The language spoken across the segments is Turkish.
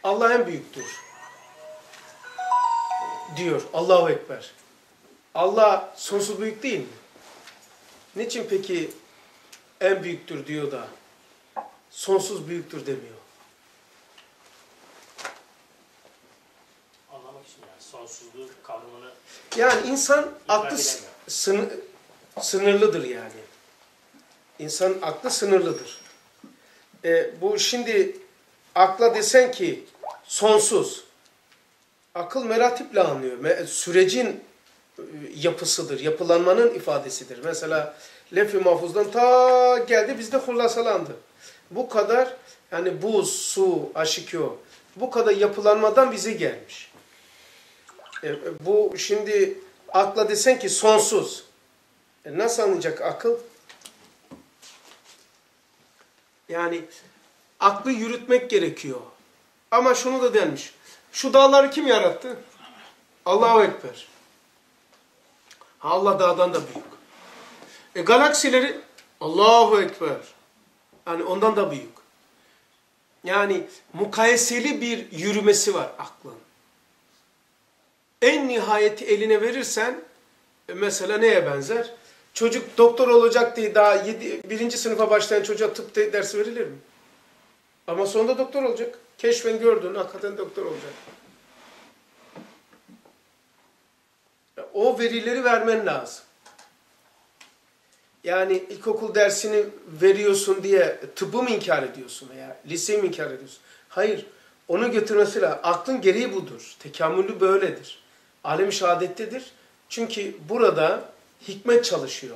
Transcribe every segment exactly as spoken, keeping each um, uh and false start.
Allah en büyüktür diyor. Allahu Ekber. Allah sonsuz büyük değil mi? Niçin peki en büyüktür diyor da sonsuz büyüktür demiyor? Anlamak için yani sonsuzluğu kavramını yani insan aklı edemiyor. sınır, sınırlıdır yani. İnsanın aklı sınırlıdır. E, bu şimdi akla desen ki sonsuz. Akıl meratiple anlıyor. Sürecin yapısıdır, yapılanmanın ifadesidir. Mesela lef-i mahfuzdan ta geldi bizde hulasalandı. Bu kadar yani buz, su, aşikyo bu kadar yapılanmadan bize gelmiş. E, bu şimdi akla desen ki sonsuz. E, nasıl anlayacak akıl? Yani aklı yürütmek gerekiyor. Ama şunu da denmiş. Şu dağları kim yarattı? Allahu Ekber. Allah dağdan da büyük. E galaksileri Allahu Ekber. Yani ondan da büyük. Yani mukayeseli bir yürümesi var aklın. En nihayeti eline verirsen e mesela neye benzer? Çocuk doktor olacak diye daha yedi, birinci sınıfa başlayan çocuğa tıp dersi verilir mi? Ama sonunda doktor olacak. Keşfen gördün, hakikaten doktor olacak. O verileri vermen lazım. Yani ilkokul dersini veriyorsun diye tıbbı mı inkar ediyorsun veya liseyi mi inkar ediyorsun? Hayır. Onu götürmesi lazım. Aklın gereği budur. Tekamülü böyledir. Alem-i şehadettedir. Çünkü burada hikmet çalışıyor.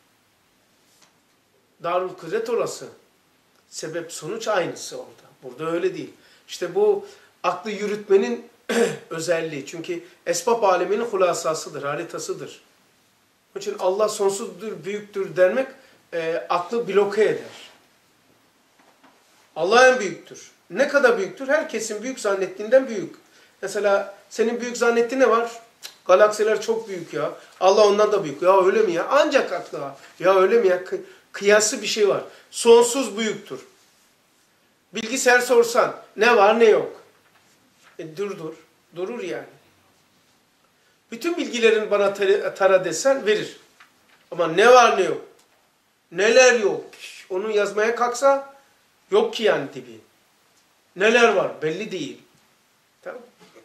Darül kudret orası. Sebep sonuç aynısı orada. Burada öyle değil. İşte bu aklı yürütmenin özelliği. Çünkü esbab aleminin hulasasıdır, haritasıdır. Onun için Allah sonsuzdur, büyüktür demek e, aklı bloke eder. Allah en büyüktür. Ne kadar büyüktür? Herkesin büyük zannettiğinden büyük. Mesela senin büyük zannettiğin ne var? Galaksiler çok büyük ya. Allah ondan da büyük. Ya öyle mi ya? Ancak akla. Ya öyle mi ya? Kıyası bir şey var. Sonsuz büyüktür. Bilgisayar sorsan ne var ne yok. E dur dur. Durur yani. Bütün bilgilerin bana tara desen verir. Ama ne var ne yok. Neler yok. Onu yazmaya kalksa yok ki yani tipi. Neler var belli değil. Tamam.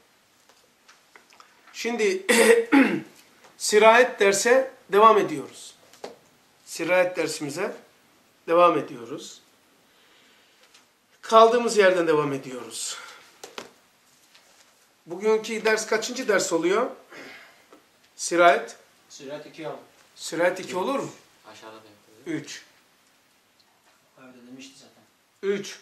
Şimdi sirayet derse devam ediyoruz. Sirayet dersimize devam ediyoruz. Kaldığımız yerden devam ediyoruz. Bugünkü ders kaçıncı ders oluyor? Sirayet? Sirayet iki olur. Sirayet iki olur mu? Aşağıda da yapıyoruz. Üç. Öyle demişti zaten. Üç.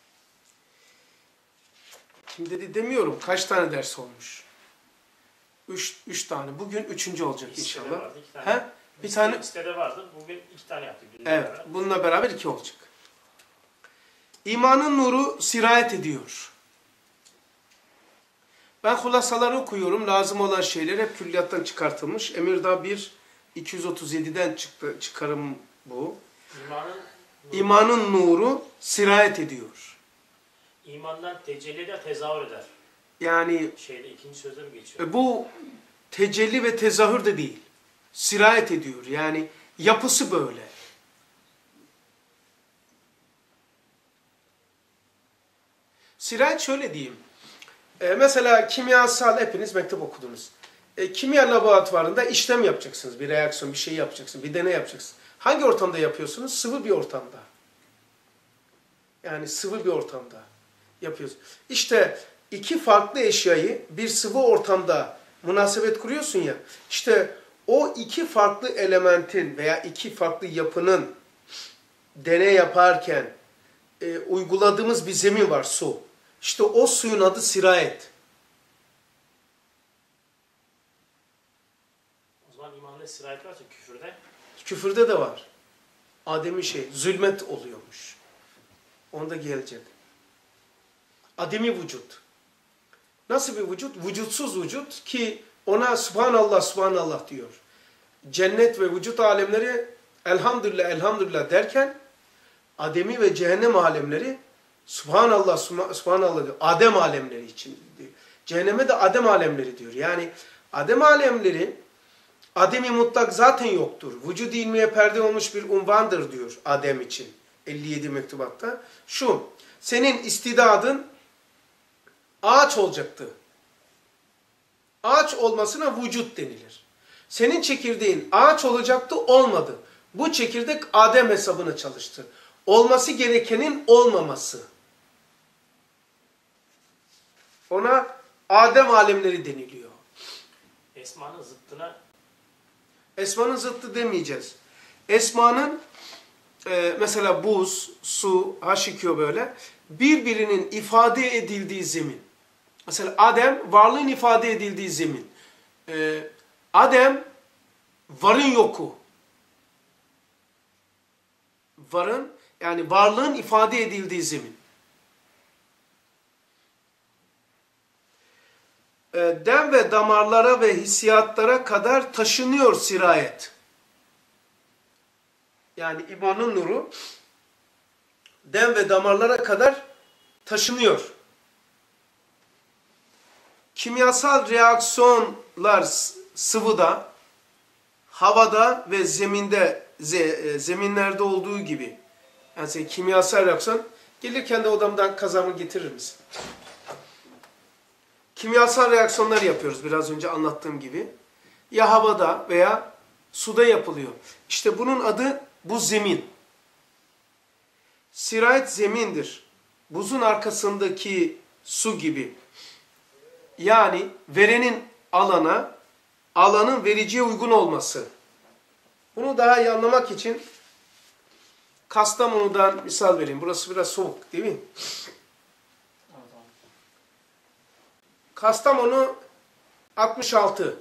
Kim dedi demiyorum. Kaç tane ders olmuş? Üç, üç tane. Bugün üçüncü olacak inşallah. Vardı, iki tane. He? Bir tane. Listede vardı. Bugün iki tane yaptık. Evet. Bununla beraber iki olacak. İmanın nuru sirayet ediyor. Ben hulasaları okuyorum. Lazım olan şeyler hep külliyattan çıkartılmış. Emirdağ bir iki yüz otuz yedi'den çıktı, çıkarım bu. İmanın nuru, İmanın nuru sirayet ediyor. İmandan tecelli eder, tezahür eder. Yani Şeyde ikinci sözde mi geçiyor? bu tecelli ve tezahür de değil. Sirayet ediyor. Yani yapısı böyle. Sirayet şöyle diyeyim. Ee, mesela kimyasal hepiniz mektep okudunuz. Ee, kimya laboratuvarında işlem yapacaksınız. Bir reaksiyon, bir şey yapacaksınız. Bir deney yapacaksınız. Hangi ortamda yapıyorsunuz? Sıvı bir ortamda. Yani sıvı bir ortamda yapıyorsunuz. İşte iki farklı eşyayı bir sıvı ortamda münasebet kuruyorsun ya. İşte o iki farklı elementin veya iki farklı yapının deney yaparken e, uyguladığımız bir zemin var, su. İşte o suyun adı sirayet. O zaman imanda sirayet varsa küfürde. Küfürde de var. Ademi şey, zulmet oluyormuş. Onda gelecek. Ademi vücut. Nasıl bir vücut? Vücutsuz vücut ki ona Subhanallah, Subhanallah diyor. Cennet ve vücut alemleri elhamdülillah, elhamdülillah derken ademi ve cehennem alemleri Subhanallah, subhanallah diyor. Adem alemleri için diyor. Cehenneme de Adem alemleri diyor. Yani Adem alemleri, Adem-i mutlak zaten yoktur. Vücud-i ilmiye perde olmuş bir unvandır diyor Adem için. elli yedi mektubatta. Şu, senin istidadın ağaç olacaktı. Ağaç olmasına vücut denilir. Senin çekirdeğin ağaç olacaktı, olmadı. Bu çekirdek Adem hesabına çalıştı. Olması gerekenin olmaması. Ona Adem alemleri deniliyor. Esmanın zıttına Esmanın zıttı demeyeceğiz. Esmanın e, mesela buz, su, H iki O böyle birbirinin ifade edildiği zemin. Mesela Adem varlığın ifade edildiği zemin. E, Adem varın yoku. Varın yani varlığın ifade edildiği zemin. E, dem ve damarlara ve hissiyatlara kadar taşınıyor sirayet. Yani imanın nuru dem ve damarlara kadar taşınıyor. Kimyasal reaksiyonlar sıvıda, havada ve zeminde, ze, zeminlerde olduğu gibi. Yani sen kimyasal reaksiyon, gelirken de odamdan kazamı getirir misin? Kimyasal reaksiyonlar yapıyoruz biraz önce anlattığım gibi. Ya havada veya suda yapılıyor. İşte bunun adı bu zemin. Sirayet zemindir. Buzun arkasındaki su gibi. Yani verenin alana, alanın vericiye uygun olması. Bunu daha iyi anlamak için Kastamonu'dan misal vereyim. Burası biraz soğuk değil mi? Kastamonu altmış altı.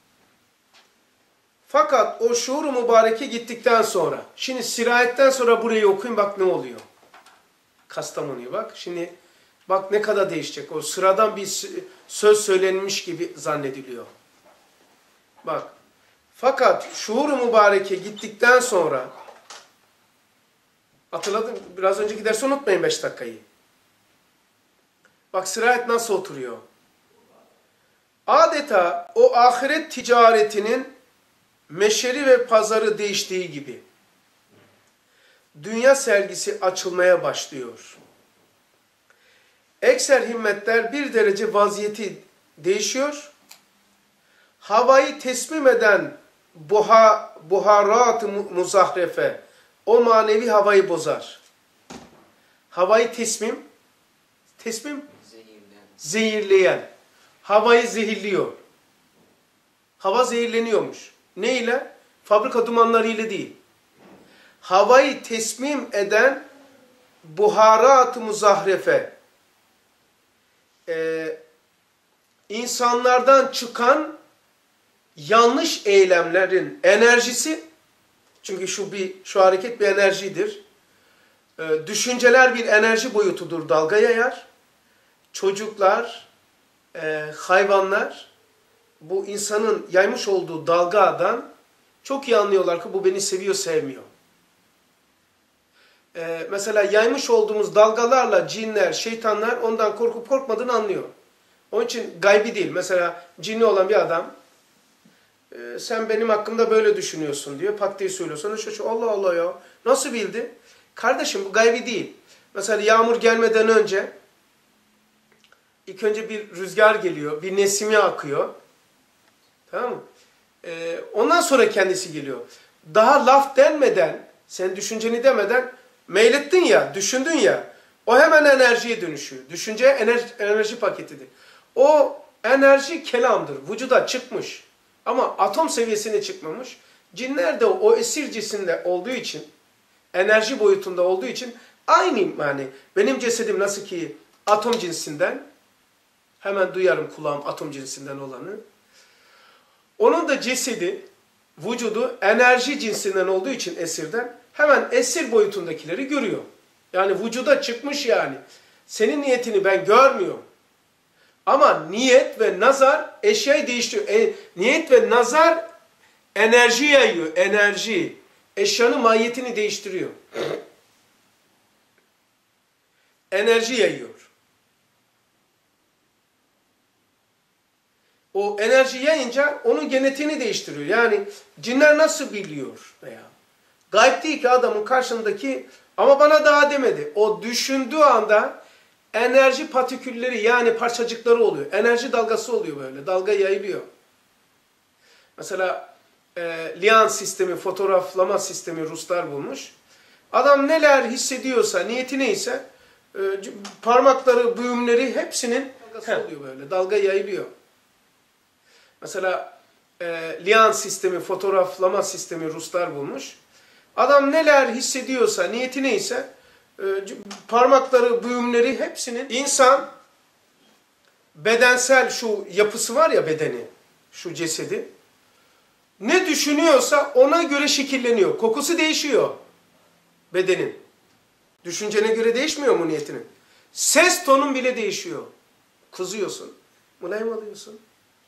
Fakat o şuur-u mübareke gittikten sonra, şimdi sirayetten sonra burayı okuyun bak ne oluyor. Kastamonu'ya bak. Şimdi bak ne kadar değişecek. O sıradan bir söz söylenmiş gibi zannediliyor. Bak. Fakat şuur-u mübareke gittikten sonra, hatırladın biraz önceki dersi unutmayın beş dakikayı. Bak sirayet nasıl oturuyor. Adeta o ahiret ticaretinin meşeri ve pazarı değiştiği gibi dünya sergisi açılmaya başlıyor. Ekser himmetler bir derece vaziyeti değişiyor. Havayı teslim eden buha, buharat-ı muzahrefe o manevi havayı bozar. Havayı teslim, teslim Zehirleyen. zehirleyen. Havayı zehirliyor. Hava zehirleniyormuş. Ne ile? Fabrika dumanları ile değil. Havayı teslim eden buharat-ı muzahrefe. Ee, insanlardan çıkan yanlış eylemlerin enerjisi, çünkü şu bir şu hareket bir enerjidir. Ee, düşünceler bir enerji boyutudur, dalga yayar. Çocuklar, e, hayvanlar bu insanın yaymış olduğu dalgadan çok iyi anlıyorlar ki bu beni seviyor, sevmiyor. Ee, mesela yaymış olduğumuz dalgalarla cinler, şeytanlar ondan korkup korkmadığını anlıyor. Onun için gaybi değil. Mesela cinli olan bir adam, e, sen benim hakkımda böyle düşünüyorsun diyor. Pat diye söylüyor. Sonra şu, şu Allah Allah ya. Nasıl bildi? Kardeşim bu gaybi değil. Mesela yağmur gelmeden önce ilk önce bir rüzgar geliyor. Bir nesimi akıyor. Tamam mı? Ee, ondan sonra kendisi geliyor. Daha laf denmeden, sen düşünceni demeden meylettin ya, düşündün ya, o hemen enerjiye dönüşüyor. Düşünce enerji, enerji paketidir. O enerji kelamdır. Vücuda çıkmış. Ama atom seviyesine çıkmamış. Cinler de o esir cisimde olduğu için, enerji boyutunda olduğu için aynı yani. Benim cesedim nasıl ki atom cinsinden, hemen duyarım kulağım atom cinsinden olanı. Onun da cesedi, vücudu enerji cinsinden olduğu için esirden hemen esir boyutundakileri görüyor. Yani vücuda çıkmış yani. Senin niyetini ben görmüyorum. Ama niyet ve nazar eşyayı değiştiriyor. E, niyet ve nazar enerji yayıyor. Enerji. Eşyanın mahiyetini değiştiriyor. enerji yayıyor. O enerji yayınca onun genetiğini değiştiriyor. Yani cinler nasıl biliyor veya gayb değil ki adamın karşındaki, ama bana daha demedi. O düşündüğü anda enerji partikülleri, yani parçacıkları oluyor. Enerji dalgası oluyor böyle. Dalga yayılıyor. Mesela e, Lian sistemi, fotoğraflama sistemi Ruslar bulmuş. Adam neler hissediyorsa, niyeti neyse e, parmakları, büyümleri hepsinin dalgası oluyor böyle. Dalga yayılıyor. Mesela e, Lian sistemi, fotoğraflama sistemi Ruslar bulmuş. Adam neler hissediyorsa, niyeti neyse e, parmakları, büyümleri hepsinin, insan bedensel şu yapısı var ya, bedeni, şu cesedi, ne düşünüyorsa ona göre şekilleniyor. Kokusu değişiyor bedenin. Düşüncene göre değişmiyor mu niyetinin? Ses tonun bile değişiyor. Kızıyorsun, mülayim alıyorsun.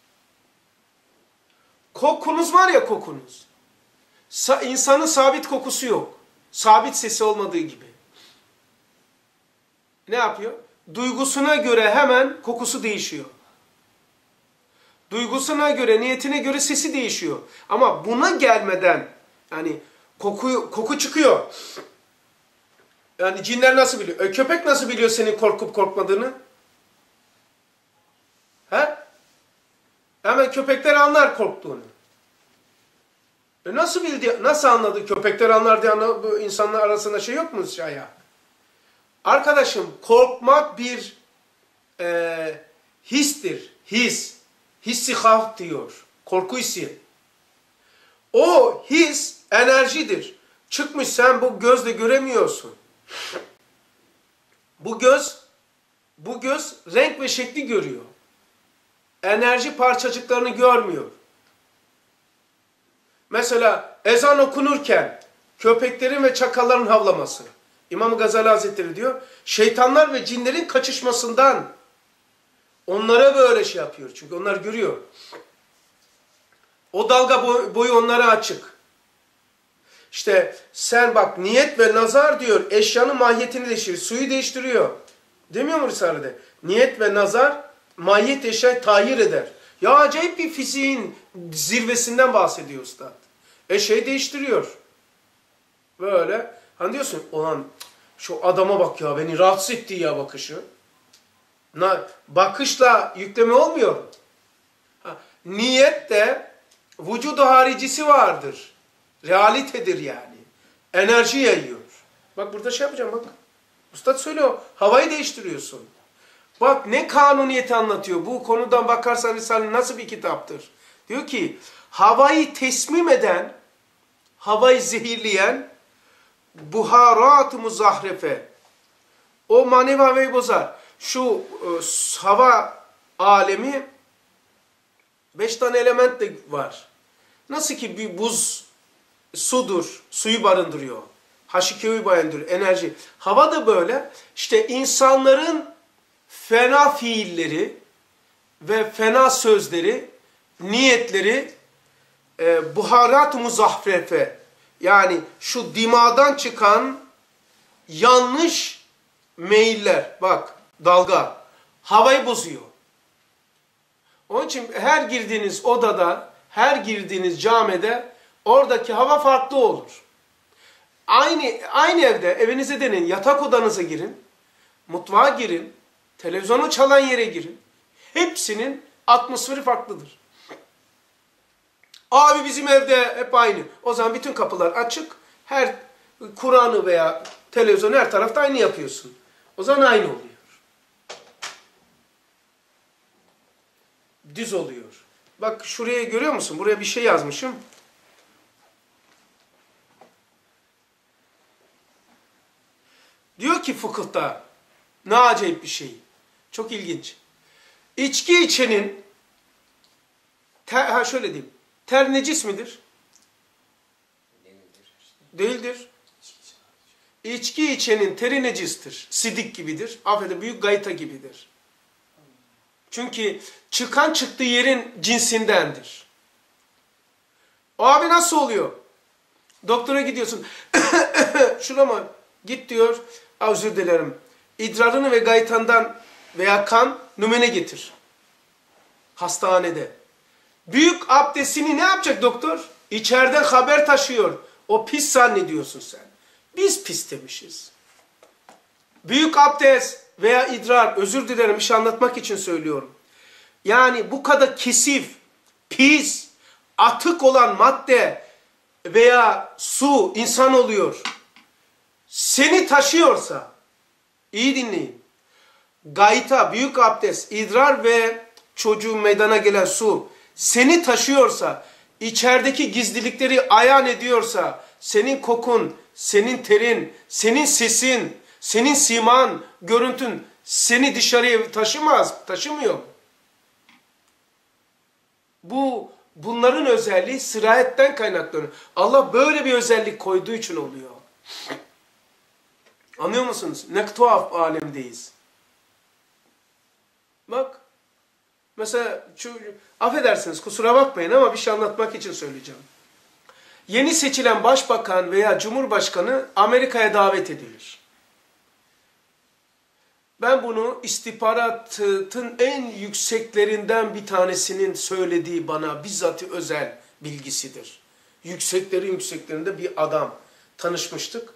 Kokunuz var ya, kokunuz. Sa insanın sabit kokusu yok. Sabit sesi olmadığı gibi. Ne yapıyor? Duygusuna göre hemen kokusu değişiyor. Duygusuna göre, niyetine göre sesi değişiyor. Ama buna gelmeden, yani koku, koku çıkıyor. Yani cinler nasıl biliyor? E, köpek nasıl biliyor senin korkup korkmadığını? He? Hemen köpekler anlar korktuğunu. E nasıl bildi, nasıl anladı? Köpekler anlar diye anladı, bu insanlar arasında şey yok mu şaya? Arkadaşım, korkmak bir e, histir. His. Hissi havf diyor. Korku hissi. O his enerjidir. Çıkmış, sen bu gözle göremiyorsun. Bu göz, bu göz renk ve şekli görüyor. Enerji parçacıklarını görmüyor. Mesela ezan okunurken köpeklerin ve çakalların havlaması. İmam Gazali Hazretleri diyor, şeytanlar ve cinlerin kaçışmasından onlara böyle şey yapıyor. Çünkü onlar görüyor. O dalga boyu onlara açık. İşte sen bak, niyet ve nazar diyor, eşyanın mahiyetini değiştiriyor, suyu değiştiriyor. Demiyor mu Risale'de? Niyet ve nazar mahiyet eşyayı tahir eder. Ya acayip bir fiziğin zirvesinden bahsediyor Üstad. Eşyayı değiştiriyor. Böyle. Hani diyorsun, olan şu adama bak ya, beni rahatsız etti ya bakışı. Bakışla yükleme olmuyor. Ha, niyet de vücudu haricisi vardır. Realitedir yani. Enerji yayıyor. Bak burada şey yapacağım bak. Üstad söylüyor. Havayı değiştiriyorsun. Bak ne kanuniyeti anlatıyor. Bu konudan bakarsan Risale nasıl bir kitaptır. Diyor ki havayı teslim eden, havayı zehirleyen buharat-ı muzahrefe, o manevi havayı bozar. Şu e, hava alemi beş tane element de var. Nasıl ki bir buz sudur, suyu barındırıyor. H iki O'yu barındırıyor, enerji. Hava da böyle. İşte insanların fena fiilleri ve fena sözleri, niyetleri e, buharat-ı muzahrefe, yani şu dimadan çıkan yanlış meyiller, bak dalga, havayı bozuyor. Onun için her girdiğiniz odada, her girdiğiniz camide oradaki hava farklı olur. Aynı, aynı evde, evinize deneyin, yatak odanıza girin, mutfağa girin, televizyonu çalan yere girin. Hepsinin atmosferi farklıdır. Abi bizim evde hep aynı. O zaman bütün kapılar açık. Her Kur'an'ı veya televizyonu her tarafta aynı yapıyorsun. O zaman aynı oluyor. Düz oluyor. Bak şuraya görüyor musun? Buraya bir şey yazmışım. Diyor ki fıkıhta, ne acayip bir şey. Çok ilginç. İçki içenin, ter, ha şöyle diyeyim, ter necis midir? Değildir. İçki içenin teri necistir. Sidik gibidir. Affedin, büyük gayta gibidir. Çünkü çıkan çıktığı yerin cinsindendir. O abi nasıl oluyor? Doktora gidiyorsun. Şurama git diyor. Özür dilerim. idrarını ve gaytandan veya kan numune getir. Hastanede. Büyük abdestini ne yapacak doktor? İçeriden haber taşıyor. O pis zannediyorsun sen. Biz pis demişiz. Büyük abdest veya idrar, özür dilerim bir şey anlatmak için söylüyorum. Yani bu kadar kesif, pis, atık olan madde veya su insan oluyor. Seni taşıyorsa, iyi dinleyin. Gayta, büyük abdest, idrar ve çocuğun meydana gelen su seni taşıyorsa, içerideki gizlilikleri ayan ediyorsa, senin kokun, senin terin, senin sesin, senin siman, görüntün seni dışarıya taşımaz, taşımıyor. Bu, bunların özelliği sirayetten kaynaklanıyor. Allah böyle bir özellik koyduğu için oluyor. Anlıyor musunuz? Ne tuhaf alemdeyiz. Bak. Mesela şu, affedersiniz kusura bakmayın ama bir şey anlatmak için söyleyeceğim. Yeni seçilen başbakan veya cumhurbaşkanı Amerika'ya davet edilir. Ben bunu istihbaratın en yükseklerinden bir tanesinin söylediği bana bizzat özel bilgisidir. Yükseklerin yükseklerinde bir adam tanışmıştık.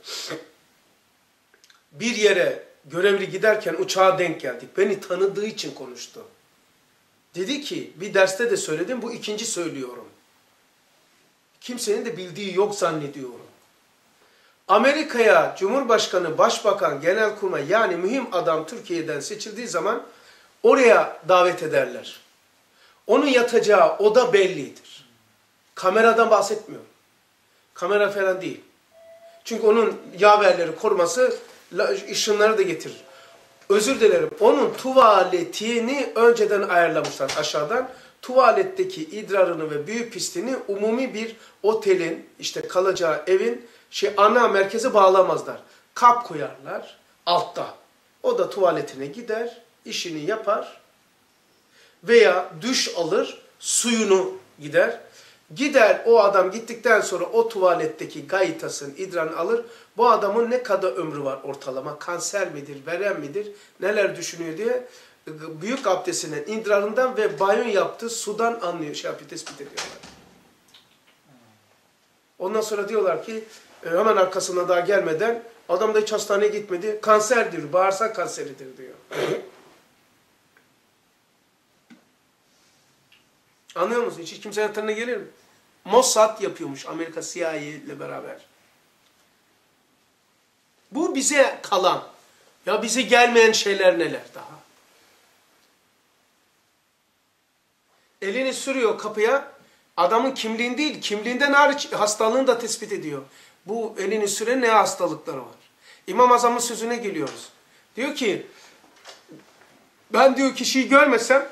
Bir yere görevli giderken uçağa denk geldik. Beni tanıdığı için konuştu. Dedi ki, bir derste de söyledim, bu ikinci söylüyorum. Kimsenin de bildiği yok zannediyorum. Amerika'ya Cumhurbaşkanı, Başbakan, Genelkurmay yani mühim adam Türkiye'den seçildiği zaman oraya davet ederler. Onun yatacağı oda bellidir. Kameradan bahsetmiyorum. Kamera falan değil. Çünkü onun yaverleri koruması ışınları da getirir. Özür dilerim. Onun tuvaletini önceden ayarlamışlar aşağıdan. Tuvaletteki idrarını ve büyük pisliğini umumi bir otelin, işte kalacağı evin şey ana merkeze bağlamazlar. Kap koyarlar altta. O da tuvaletine gider, işini yapar veya duş alır, suyunu gider. Gider o adam gittikten sonra o tuvaletteki gaytasını, idrarını alır. Bu adamın ne kadar ömrü var ortalama? Kanser midir, verem midir? Neler düşünüyor diye büyük abdestinden, idrarından ve banyo yaptığı sudan anlıyor, şey yapıyor, tespit ediyorlar. Ondan sonra diyorlar ki hemen arkasına daha gelmeden adam da hiç hastaneye gitmedi. Kanser diyor, bağırsak kanseridir diyor. Anlıyor musun? Hiç kimsenin hatırına gelir mi? Mossad yapıyormuş Amerika C I A ile beraber. Bu bize kalan, ya bize gelmeyen şeyler neler daha? Elini sürüyor kapıya, adamın kimliğin değil, kimliğinden hariç hastalığını da tespit ediyor. Bu elini süren ne hastalıkları var? İmam Azam'ın sözüne geliyoruz. Diyor ki, ben diyor kişiyi görmesem,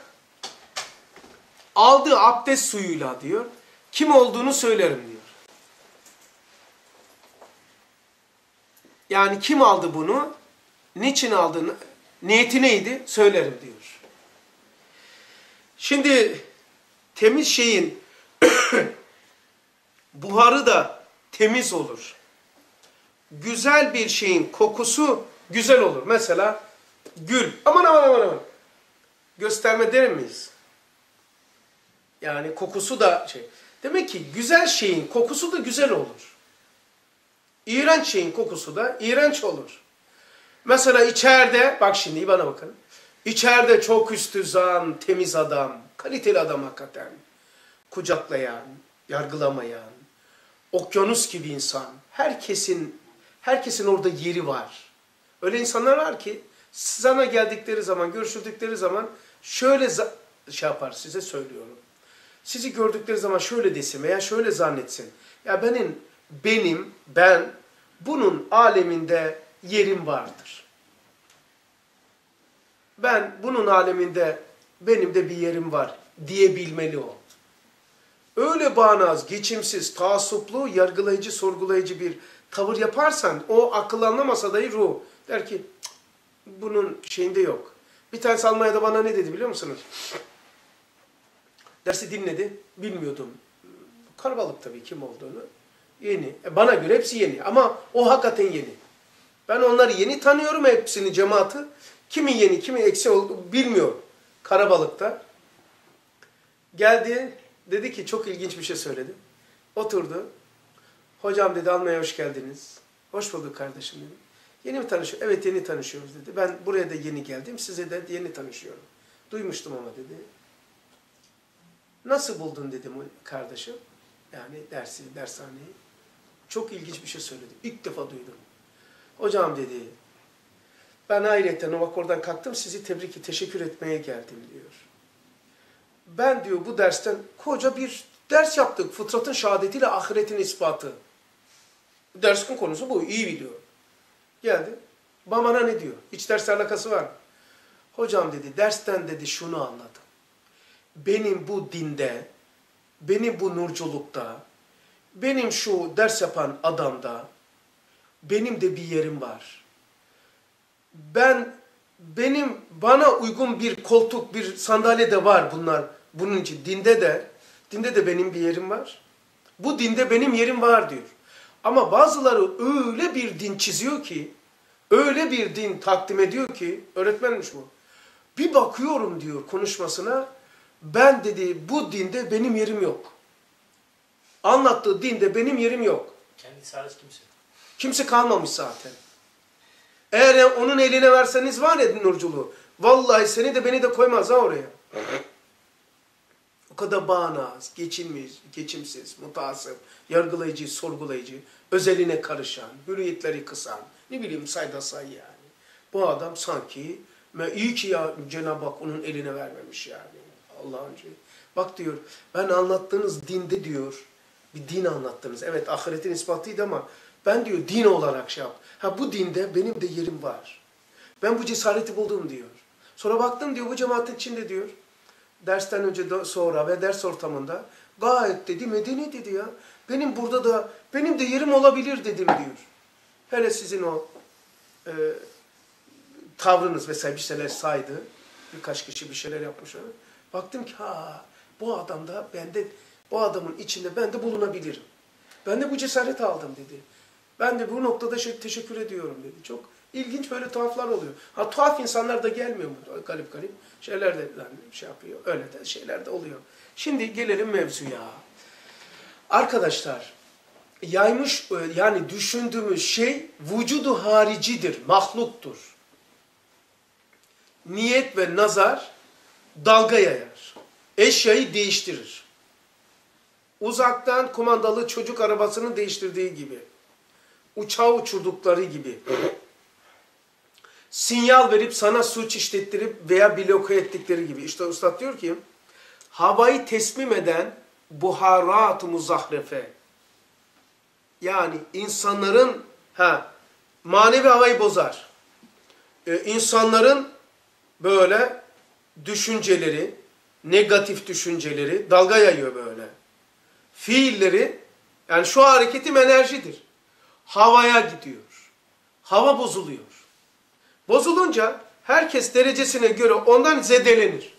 aldığı abdest suyuyla diyor, kim olduğunu söylerim diyor. Yani kim aldı bunu, niçin aldığını, niyeti neydi söylerim diyor. Şimdi temiz şeyin buharı da temiz olur. Güzel bir şeyin kokusu güzel olur. Mesela gül. Aman aman aman aman. Gösterme der miyiz? Yani kokusu da şey. Demek ki güzel şeyin kokusu da güzel olur. İğrenç şeyin kokusu da iğrenç olur. Mesela içeride, bak şimdi bana bakın. İçeride çok üstüzan, temiz adam, kaliteli adam hakikaten. Kucaklayan, yargılamayan, okyanus gibi insan. Herkesin, herkesin orada yeri var. Öyle insanlar var ki sana geldikleri zaman, görüşüldükleri zaman şöyle şey yapar, size söylüyorum. Sizi gördükleri zaman şöyle desin veya şöyle zannetsin. Ya benim, benim, ben bunun aleminde yerim vardır. Ben bunun aleminde benim de bir yerim var diyebilmeli o. Öyle bağnaz, geçimsiz, taassuplu, yargılayıcı, sorgulayıcı bir tavır yaparsan o akıl anlamasa dahi ruh der ki bunun şeyinde yok. Bir tanesi Almanya'da bana ne dedi biliyor musunuz? Dersi dinledi, bilmiyordum. Kalabalık tabii kim olduğunu. Yeni. E bana göre hepsi yeni ama o hakikaten yeni. Ben onları yeni tanıyorum, hepsini, cemaati. Kimi yeni, kimi eksi oldu bilmiyorum. Karabalık'ta. Geldi, dedi ki çok ilginç bir şey söyledi. Oturdu. Hocam dedi, almaya hoş geldiniz. Hoş bulduk kardeşim dedi. Yeni mi tanışıyoruz? Evet, yeni tanışıyoruz dedi. Ben buraya da yeni geldim, size de yeni tanışıyorum. Duymuştum ama dedi. Nasıl buldun dedim kardeşim. Yani dersi, dershaneyi. Çok ilginç bir şey söyledi. İlk defa duydum. Hocam dedi, ben ayrıca bak oradan kalktım, sizi tebrik, teşekkür etmeye geldim diyor. Ben diyor bu dersten koca bir ders yaptık. Fıtratın şehadetiyle ahiretin ispatı. Dersin konusu bu. İyi biliyor. Geldi. Bana ne diyor? Hiç ders alakası var mı? Hocam dedi, dersten dedi şunu anladım. Benim bu dinde, benim bu nurculukta, benim şu ders yapan adamda, benim de bir yerim var. Ben, benim, bana uygun bir koltuk, bir sandalye de var bunlar. Bunun için dinde de, dinde de benim bir yerim var. Bu dinde benim yerim var diyor. Ama bazıları öyle bir din çiziyor ki, öyle bir din takdim ediyor ki, öğretmenmiş bu. Bir bakıyorum diyor konuşmasına, ben dedi bu dinde benim yerim yok. Anlattığı dinde benim yerim yok. Kendisi hariç kimse. Kimse kalmamış zaten. Eğer onun eline verseniz var ya nurculuğu, vallahi seni de beni de koymaz ha oraya. O kadar bağnaz, geçinmiş, geçimsiz, mutasip, yargılayıcı, sorgulayıcı, özeline karışan, hürriyetleri kısan, ne bileyim sayda say yani. Bu adam sanki, iyi ki ya Cenab-ı Hak onun eline vermemiş yani. Allah'ın şey. Bak diyor, ben anlattığınız dinde diyor, bir din anlattınız. Evet, ahiretin ispatıydı ama ben diyor din olarak şey yap. Ha bu dinde benim de yerim var. Ben bu cesareti buldum diyor. Sonra baktım diyor bu cemaatin içinde diyor. Dersten önce de sonra ve ders ortamında gayet dedi medeni dedi ya. Benim burada da benim de yerim olabilir dedim diyor. Hele sizin o e, tavrınız vesaire bir şeyler saydı. Birkaç kişi bir şeyler yapmış. Baktım ki ha bu adamda bende bu adamın içinde ben de bulunabilirim. Ben de bu cesareti aldım dedi. Ben de bu noktada şey, teşekkür ediyorum dedi. Çok ilginç böyle tuhaflar oluyor. Ha tuhaf insanlar da gelmiyor mu? Garip garip şeyler de yani şey yapıyor. Öyle de şeyler de oluyor. Şimdi gelelim mevzuya. Arkadaşlar yaymış yani düşündüğümüz şey vücudu haricidir, mahluktur. Niyet ve nazar dalga yayar. Eşyayı değiştirir. Uzaktan kumandalı çocuk arabasını değiştirdiği gibi. Uçağı uçurdukları gibi. Sinyal verip sana suç işlettirip veya bloke ettikleri gibi. İşte Üstad diyor ki, havayı teslim eden buharat-ı muzahrefe. Yani insanların ha, manevi havayı bozar. Ee, insanların böyle düşünceleri, negatif düşünceleri dalga yayıyor böyle. Fiilleri, yani şu hareketim enerjidir. Havaya gidiyor. Hava bozuluyor. Bozulunca herkes derecesine göre ondan zedelenir.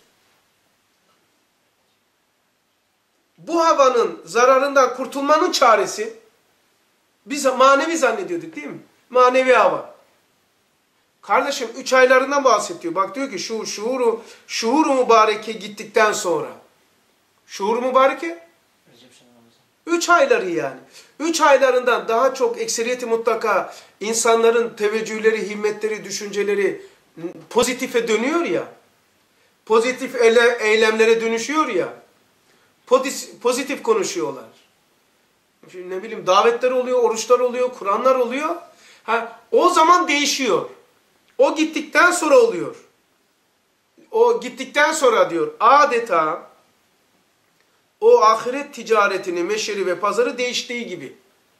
Bu havanın zararından kurtulmanın çaresi, biz manevi zannediyorduk değil mi? Manevi hava. Kardeşim üç aylarından bahsediyor. Bak diyor ki şu şuuru, şuuru mübareke gittikten sonra. Şuuru mübareke? Üç ayları yani. Üç aylarından daha çok ekseriyeti mutlaka insanların teveccühleri, himmetleri, düşünceleri pozitife dönüyor ya. Pozitif eyle, eylemlere dönüşüyor ya. Pozitif, pozitif konuşuyorlar. Şimdi ne bileyim davetler oluyor, oruçlar oluyor, Kur'anlar oluyor. Ha, o zaman değişiyor. O gittikten sonra oluyor. O gittikten sonra diyor adeta o ahiret ticaretini, meşeri ve pazarı değiştiği gibi.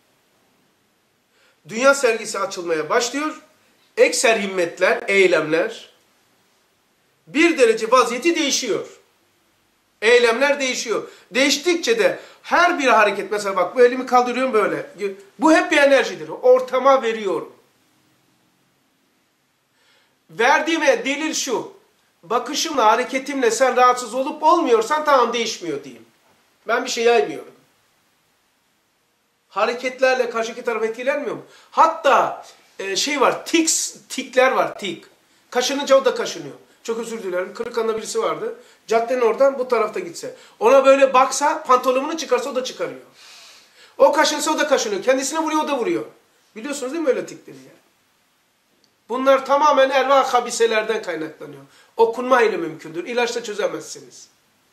Dünya sergisi açılmaya başlıyor. Ekser himmetler, eylemler bir derece vaziyeti değişiyor. Eylemler değişiyor. Değiştikçe de her bir hareket, mesela bak bu elimi kaldırıyorum böyle. Bu hep bir enerjidir. Ortama veriyorum. Verdiğim delil şu. Bakışımla, hareketimle sen rahatsız olup olmuyorsan tamam değişmiyor diyeyim. Ben bir şey yaymıyorum. Hareketlerle karşıki taraf etkilenmiyor mu? Hatta e, şey var, tiks, tikler var, tik. Kaşınınca o da kaşınıyor. Çok özür dilerim. Kırıkhan'da birisi vardı. Caddenin oradan bu tarafta gitse. Ona böyle baksa, pantolonunu çıkarsa o da çıkarıyor. O kaşınsa o da kaşınıyor. Kendisine vuruyor, o da vuruyor. Biliyorsunuz değil mi öyle tikleri yani? Bunlar tamamen ervah habiselerden kaynaklanıyor. Okunma ile mümkündür. İlaçla çözemezsiniz.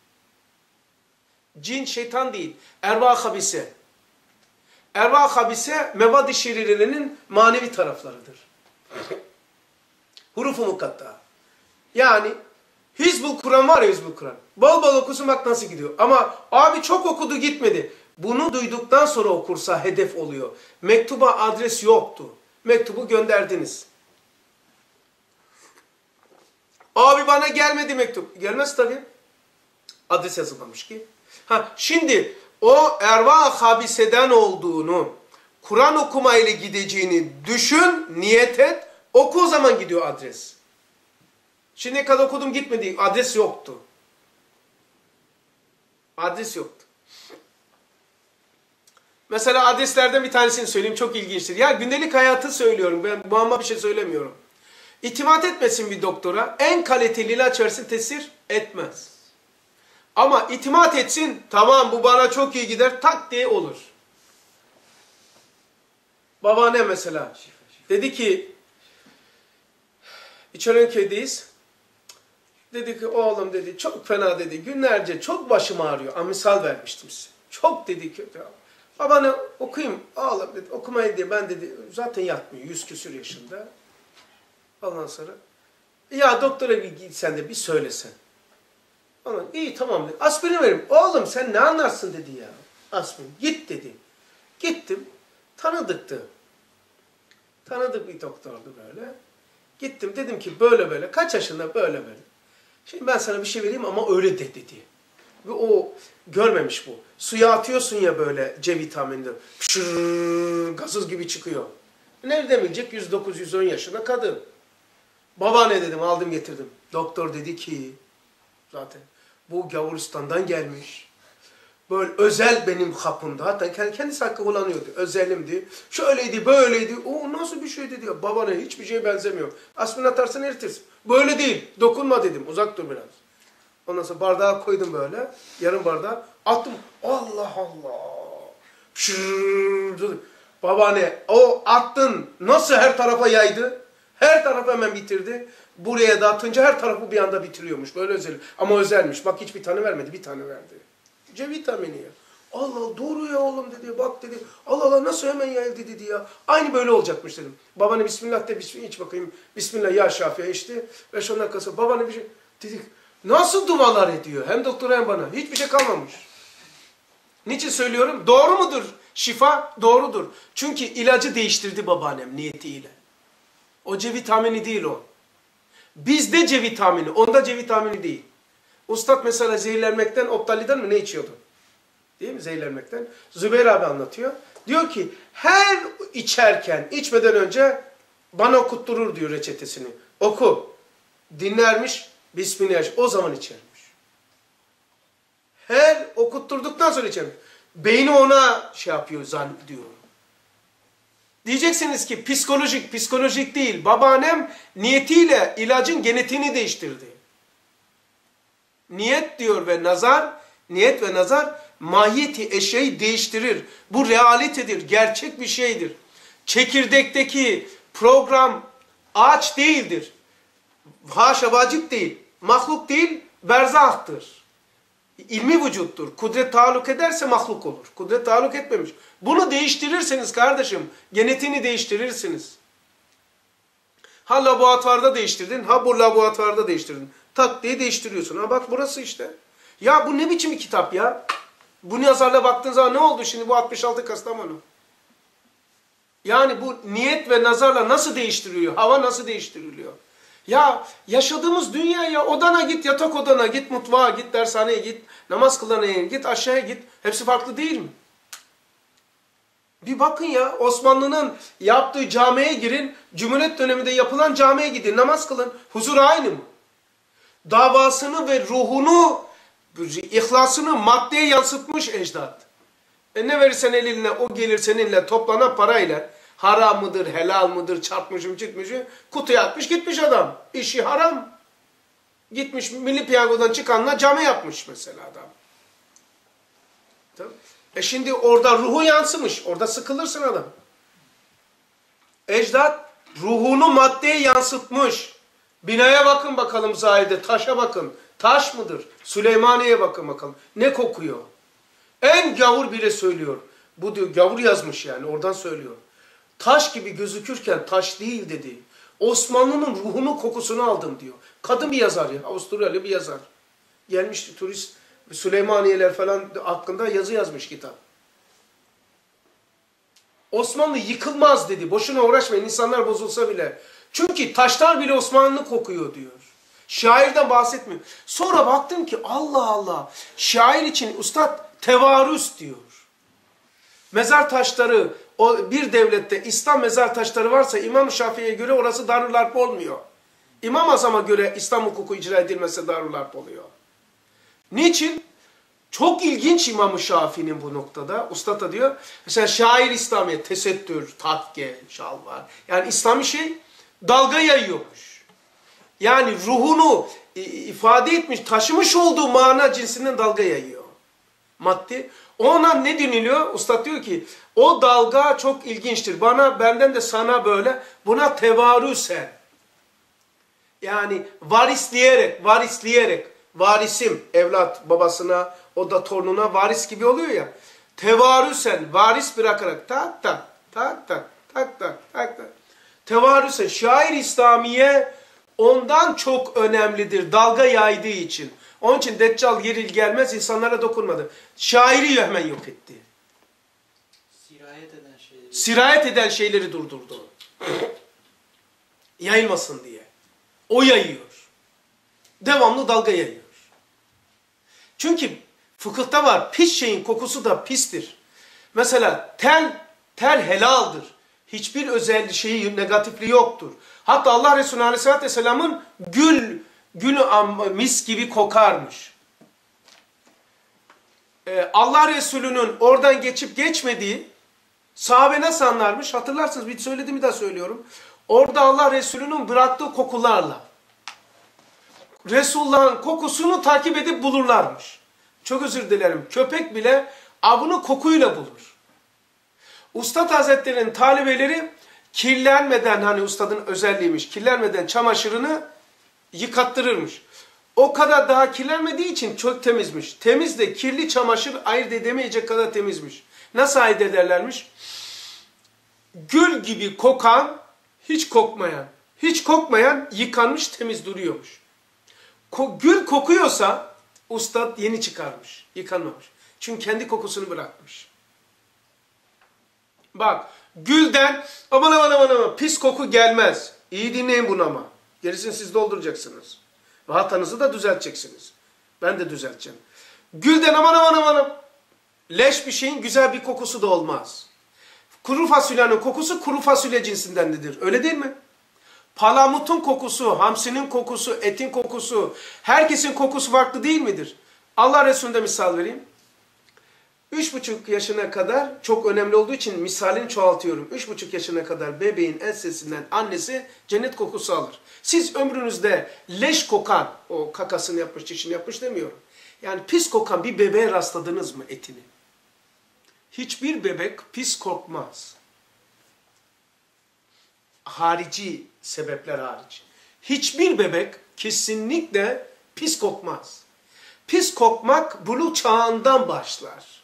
Cin şeytan değil. Ervah habise. Ervah habise mevad-ı şerirenin manevi taraflarıdır. Hurufu mukatta. Yani Hizbul Kur'an var ya, Hizbul Kur'an. Bol bol okusun bak nasıl gidiyor. Ama abi çok okudu gitmedi. Bunu duyduktan sonra okursa hedef oluyor. Mektuba adres yoktu. Mektubu gönderdiniz. Abi bana gelmedi mektup. Gelmez tabii. Adres yazılmamış ki. Ha, şimdi o ervah habiseden olduğunu, Kur'an okumayla gideceğini düşün, niyet et, oku, o zaman gidiyor adres. Şimdiye kadar okudum gitmedi, adres yoktu. Adres yoktu. Mesela adreslerden bir tanesini söyleyeyim, çok ilginçtir. Ya gündelik hayatı söylüyorum, ben muamma bir şey söylemiyorum. İtimat etmesin bir doktora, en kaliteli ilaç versin tesir etmez. Ama itimat etsin, tamam bu bana çok iyi gider, tak diye olur. Babaannem mesela dedi ki, İçerenköy'deyiz. Dedi ki oğlum dedi çok fena dedi, günlerce çok başım ağrıyor. Ama misal vermiştim size. Çok dedi kötü. Babaanne okuyayım oğlum dedi, okumayın diye ben dedi zaten yatmıyor, yüz küsür yaşında. Ondan sonra ya doktora bir gitsen de bir söylesen. Ama iyi tamam dedi. Aspirin verim. Oğlum sen ne anlarsın dedi ya. Aspirin. Git dedi. Gittim. Tanıdıktı. Tanıdık bir doktordu böyle. Gittim dedim ki böyle böyle. Kaç yaşında böyle böyle. Şimdi ben sana bir şey vereyim ama öyle de dedi. Ve o görmemiş bu. Suya atıyorsun ya böyle C vitaminleri. Pşırrrr, gazoz gibi çıkıyor. Nerede bilecek? yüz dokuz yüz on yaşında kadın. Babaanne dedim aldım getirdim. Doktor dedi ki zaten bu Gavuristan'dan gelmiş. Böyle özel benim kapımda. Hatta kendisi hakkı kullanıyordu. Özelimdi. Şöyleydi, böyleydi. O nasıl bir şey dedi ya. Babaanne hiçbir şeye benzemiyor. Aspirin atarsın eritirsin. Böyle değil. Dokunma dedim. Uzak dur biraz. Ondan sonra bardağa koydum böyle. Yarım bardağı. Attım. Allah Allah. Pşırrrr. Babaanne o attın. Nasıl her tarafa yaydı? Her tarafı hemen bitirdi. Buraya da atınca her tarafı bir anda bitiriyormuş. Böyle özel. Ama özelmiş. Bak hiçbir tane vermedi. Bir tane verdi. C vitamini ya. Allah Allah doğru ya oğlum dedi. Bak dedi. Allah Allah nasıl hemen yayıldı dedi ya. Aynı böyle olacakmış dedim. Babaanne bismillah de bismillah iç bakayım. Bismillah ya Şafiye içti. Beş on dakika sonra babaanne bir şey dedik. Nasıl dualar ediyor? Hem doktora hem bana. Hiçbir şey kalmamış. Niçin söylüyorum? Doğru mudur? Şifa doğrudur. Çünkü ilacı değiştirdi babaannem niyetiyle. O C vitamini değil o. Bizde C vitamini, onda C vitamini değil. Ustad mesela zehirlenmekten, optaliden mi ne içiyordu? Değil mi zehirlenmekten? Zübeyir abi anlatıyor. Diyor ki her içerken, içmeden önce bana okutturur diyor reçetesini. Oku. Dinlermiş, bismillah. O zaman içermiş. Her okutturduktan sonra içermiş. Beyni ona şey yapıyor, zannediyor. Diyeceksiniz ki psikolojik, psikolojik değil. Babaannem niyetiyle ilacın genetiğini değiştirdi. Niyet diyor ve nazar, niyet ve nazar mahiyeti eşeği değiştirir. Bu realitedir, gerçek bir şeydir. Çekirdekteki program ağaç değildir. Haşa vacip değil, mahluk değil, berzahtır. İlmi vücuttur. Kudret taalluk ederse mahluk olur. Kudret taalluk etmemiş. Bunu değiştirirseniz kardeşim, genetiğini değiştirirsiniz. Ha laboratuvarda değiştirdin, ha bu laboratuvarda değiştirdin. Tak diye değiştiriyorsun. Ha bak burası işte. Ya bu ne biçim bir kitap ya? Bu yazarla baktığın zaman ne oldu şimdi bu altmış altı Kastamonu? Yani bu niyet ve nazarla nasıl değiştiriliyor? Hava nasıl değiştiriliyor? Ya yaşadığımız dünyaya odana git, yatak odana git, mutfağa git, dershaneye git, namaz kılanaya git, aşağıya git. Hepsi farklı değil mi? Bir bakın ya Osmanlı'nın yaptığı camiye girin, Cumhuriyet döneminde yapılan camiye gidin, namaz kılın. Huzur aynı mı? Davasını ve ruhunu, ihlasını maddeye yansıtmış ecdat. E ne verirsen eline o gelir seninle toplanan parayla. Haram mıdır, helal mıdır, çarpmışım, çıkmışım. Kutuya atmış gitmiş adam. İşi haram. Gitmiş Milli Piyango'dan çıkanla cami yapmış mesela adam. Tamam. E şimdi orada ruhu yansımış. Orada sıkılırsın adam. Ecdat ruhunu maddeye yansıtmış. Binaya bakın bakalım zahide, taşa bakın. Taş mıdır? Süleymaniye'ye bakın bakalım. Ne kokuyor? En gavur bile söylüyor. Bu diyor, gavur yazmış yani, oradan söylüyor. Taş gibi gözükürken taş değil dedi. Osmanlı'nın ruhunun kokusunu aldım diyor. Kadın bir yazar ya, Avusturyalı bir yazar. Gelmiş turist, Süleymaniyeler falan hakkında yazı yazmış kitap. Osmanlı yıkılmaz dedi. Boşuna uğraşmayın, insanlar bozulsa bile. Çünkü taşlar bile Osmanlı kokuyor diyor. Şairden bahsetmiyor. Sonra baktım ki Allah Allah, şair için ustad tevarüs diyor. Mezar taşları, o bir devlette İslam mezar taşları varsa İmam Şafii'ye göre orası Darül Harp olmuyor. İmam Azam'a göre İslam hukuku icra edilmezse Darül Harp oluyor. Niçin? Çok ilginç İmam Şafii'nin bu noktada. Ustad da diyor, mesela şair İslamiyet, tesettür, takke, şalvar. Yani İslami şey dalga yayıyormuş. Yani ruhunu ifade etmiş, taşımış olduğu mana cinsinden dalga yayıyor. Maddi. Ona ne deniliyor? Ustad diyor ki, o dalga çok ilginçtir. Bana, benden de sana böyle, buna tevarüsen. Yani varisleyerek, varisleyerek, varisim, evlat babasına, o da torununa varis gibi oluyor ya. Tevarüsen, varis bırakarak, tak tak, tak tak, tak tak, tak tak. Tevarüsen, şair İslamiye ondan çok önemlidir, dalga yaydığı için. Onun için Deccal gelir gelmez insanlara dokunmadı. Şairi hemen yok etti. Sirayet eden şeyleri. Sirayet eden şeyleri durdurdu. Yayılmasın diye. O yayıyor. Devamlı dalga yayıyor. Çünkü fıkıhta var, pis şeyin kokusu da pistir. Mesela tel, tel helaldir. Hiçbir özel şeyi, negatifliği yoktur. Hatta Allah Resulü Aleyhisselatü Vesselam'ın gül, gül mis gibi kokarmış. Ee, Allah Resulü'nün oradan geçip geçmediği sahabe nasıl anlarmış? Hatırlarsınız, bir söylediğimi de söylüyorum. Orada Allah Resulü'nün bıraktığı kokularla Resulullah'ın kokusunu takip edip bulurlarmış. Çok özür dilerim. Köpek bile avını kokuyla bulur. Ustad Hazretleri'nin talebeleri kirlenmeden, hani ustadın özelliğiymiş, kirlenmeden çamaşırını yıkattırırmış. O kadar daha kirlenmediği için çok temizmiş. Temiz de kirli çamaşır ayırt edemeyecek kadar temizmiş. Nasıl ayırt ederlermiş? Gül gibi kokan, hiç kokmayan, hiç kokmayan yıkanmış, temiz duruyormuş. Ko gül kokuyorsa ustad yeni çıkarmış, yıkanmamış. Çünkü kendi kokusunu bırakmış. Bak, gülden aman aman aman aman pis koku gelmez. İyi dinleyin bunu ama. Gerisini siz dolduracaksınız. Ve hatanızı da düzelteceksiniz. Ben de düzelteceğim. Gülden aman aman aman leş bir şeyin güzel bir kokusu da olmaz. Kuru fasulyenin kokusu kuru fasulye cinsindendir. Öyle değil mi? Palamutun kokusu, hamsinin kokusu, etin kokusu, herkesin kokusu farklı değil midir? Allah Resulü'nde misal vereyim. Üç buçuk yaşına kadar, çok önemli olduğu için misalini çoğaltıyorum. Üç buçuk yaşına kadar bebeğin ensesinden annesi cennet kokusu alır. Siz ömrünüzde leş kokan, o kakasını yapmış, çişini yapmış demiyorum. Yani pis kokan bir bebeğe rastladınız mı etini? Hiçbir bebek pis kokmaz. Harici sebepler hariç. Hiçbir bebek kesinlikle pis kokmaz. Pis kokmak buluğ çağından başlar.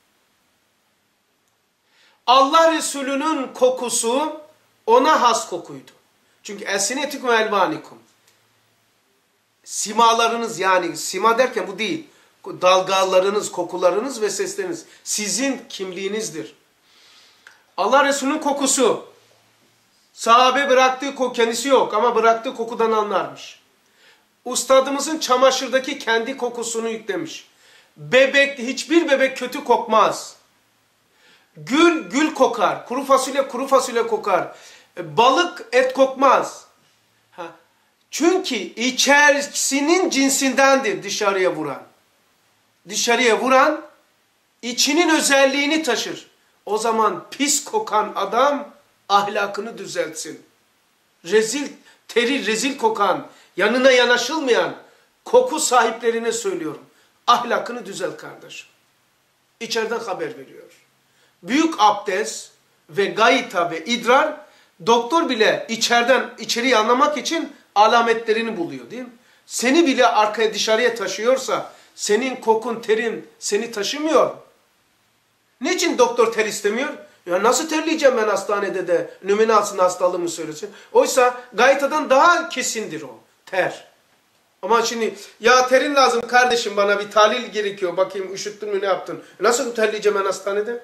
Allah Resulü'nün kokusu ona has kokuydu. Çünkü elsinetikum elvanikum. Simalarınız, yani sima derken bu değil. Dalgalarınız, kokularınız ve sesleriniz sizin kimliğinizdir. Allah Resulü'nün kokusu. Sahabe bıraktığı koku, kendisi yok ama bıraktığı kokudan anlarmış. Ustadımızın çamaşırdaki kendi kokusunu yüklemiş. Bebek, hiçbir bebek kötü kokmaz. Gül, gül kokar. Kuru fasulye, kuru fasulye kokar. Balık, et kokmaz. Ha. Çünkü içerisinin cinsindendir dışarıya vuran. Dışarıya vuran, içinin özelliğini taşır. O zaman pis kokan adam ahlakını düzeltsin. Rezil, teri rezil kokan, yanına yanaşılmayan koku sahiplerine söylüyorum. Ahlakını düzelt kardeşim. İçeriden haber veriyor. Büyük abdest ve gayta ve idrar, doktor bile içeriden içeriği anlamak için alametlerini buluyor değil mi? Seni bile arkaya dışarıya taşıyorsa, senin kokun, terin seni taşımıyor. Niçin doktor ter istemiyor? Ya nasıl terleyeceğim ben hastanede de nümune alsın hastalığımı söylesin. Oysa gaytadan daha kesindir o ter. Ama şimdi ya terin lazım kardeşim, bana bir tahlil gerekiyor. Bakayım üşüttün mü, ne yaptın? Nasıl terleyeceğim ben hastanede?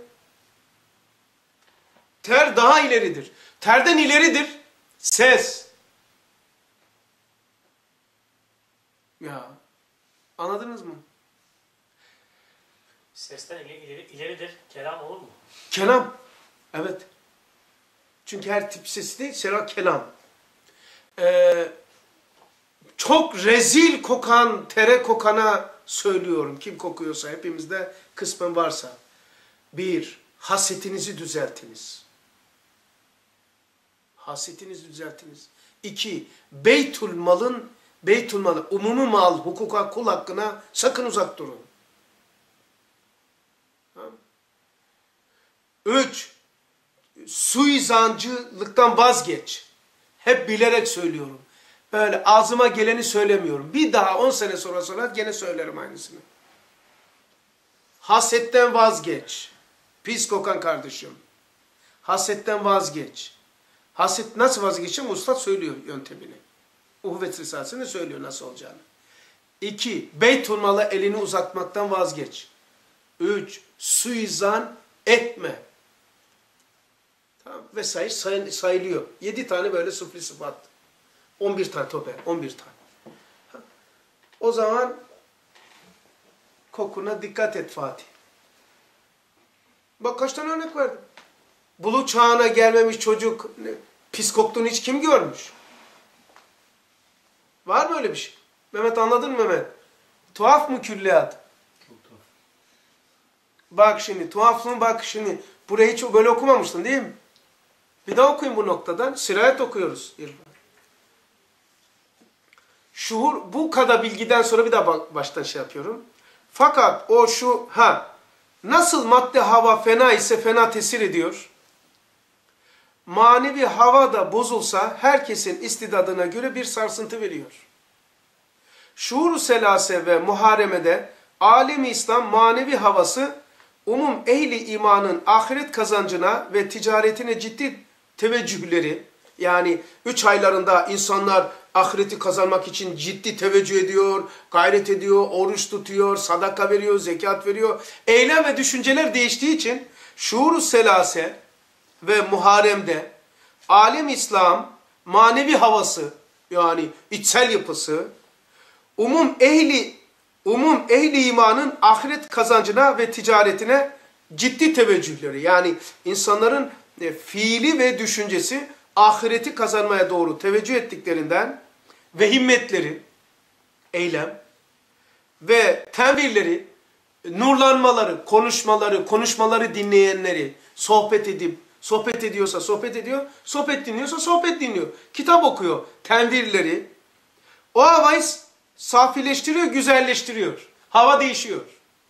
Ter daha ileridir. Terden ileridir ses. Ya anladınız mı? Sesten ileri, ileri, ileridir. Kelam olur mu? Kelam. Evet. Çünkü her tip sesi değil, sera kelam. Ee, çok rezil kokan, tere kokana söylüyorum. Kim kokuyorsa, hepimizde kısmen varsa. Bir, hasetinizi düzeltiniz. Hasetinizi düzeltiniz. İki, beytul malın, beytul malı, umumi mal, hukuka, kul hakkına sakın uzak durun. Üç, suizancılıktan vazgeç. Hep bilerek söylüyorum. Böyle ağzıma geleni söylemiyorum. Bir daha on sene sonra sonra gene söylerim aynısını. Hasetten vazgeç. Pis kokan kardeşim. Hasetten vazgeç. Haset nasıl vazgeçeceğim? Ustad söylüyor yöntemini. Uhvet Risalesi'nde söylüyor nasıl olacağını. İki, beytul mala elini uzatmaktan vazgeç. Üç, suizan etme. Tamam, vesaire say, sayılıyor. Yedi tane böyle sıfır sıfat. On bir tane tope, on bir tane. Ha. O zaman kokuna dikkat et Fatih. Bak kaç tane örnek verdim. Buluğ çağına gelmemiş çocuk ne, pis koktuğunu hiç kim görmüş? Var mı öyle bir şey? Mehmet, anladın mı Mehmet? Tuhaf mı külliyat? Çok tuhaf. Bak şimdi tuhaflığın, bak şimdi burayı hiç böyle okumamıştın değil mi? Bir daha okuyun bu noktadan. Sirayet okuyoruz. Şuur, bu kadar bilgiden sonra bir daha baştan şey yapıyorum. Fakat o şu, ha nasıl madde hava fena ise fena tesir ediyor. Manevi hava da bozulsa herkesin istidadına göre bir sarsıntı veriyor. Şuur-u selase ve muharemede alem-i İslam manevi havası umum ehli imanın ahiret kazancına ve ticaretine ciddi teveccühleri, yani üç aylarında insanlar ahireti kazanmak için ciddi teveccüh ediyor, gayret ediyor, oruç tutuyor, sadaka veriyor, zekat veriyor. Eylem ve düşünceler değiştiği için şuur-u selase ve muharemde alem İslam manevi havası, yani içsel yapısı umum ehli umum ehli imanın ahiret kazancına ve ticaretine ciddi teveccühleri, yani insanların e, fiili ve düşüncesi ahireti kazanmaya doğru teveccüh ettiklerinden ve himmetleri, eylem ve tenvirleri, nurlanmaları, konuşmaları, konuşmaları dinleyenleri, sohbet edip, sohbet ediyorsa sohbet ediyor, sohbet dinliyorsa sohbet dinliyor, kitap okuyor, tenvirleri, o havayı safileştiriyor, güzelleştiriyor. Hava değişiyor.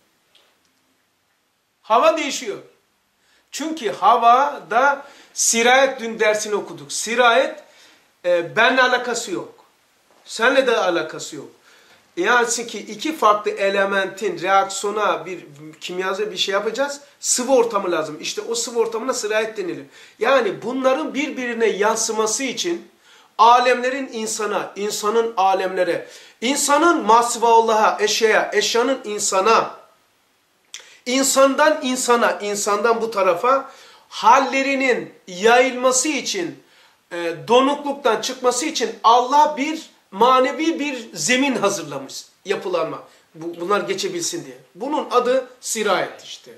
Hava değişiyor. Çünkü havada sirayet, dün dersini okuduk. Sirayet e, benle alakası yok. Seninle de alakası yok. Yani ki iki farklı elementin reaksiyona bir kimyasal bir şey yapacağız. Sıvı ortamı lazım. İşte o sıvı ortamına sirayet denilir. Yani bunların birbirine yansıması için alemlerin insana, insanın alemlere, insanın masvaullah'a, eşyaya, eşyanın insana, insandan insana, insandan bu tarafa hallerinin yayılması için, e, donukluktan çıkması için Allah bir manevi bir zemin hazırlamış, yapılanma. Bu, bunlar geçebilsin diye. Bunun adı sirayet işte.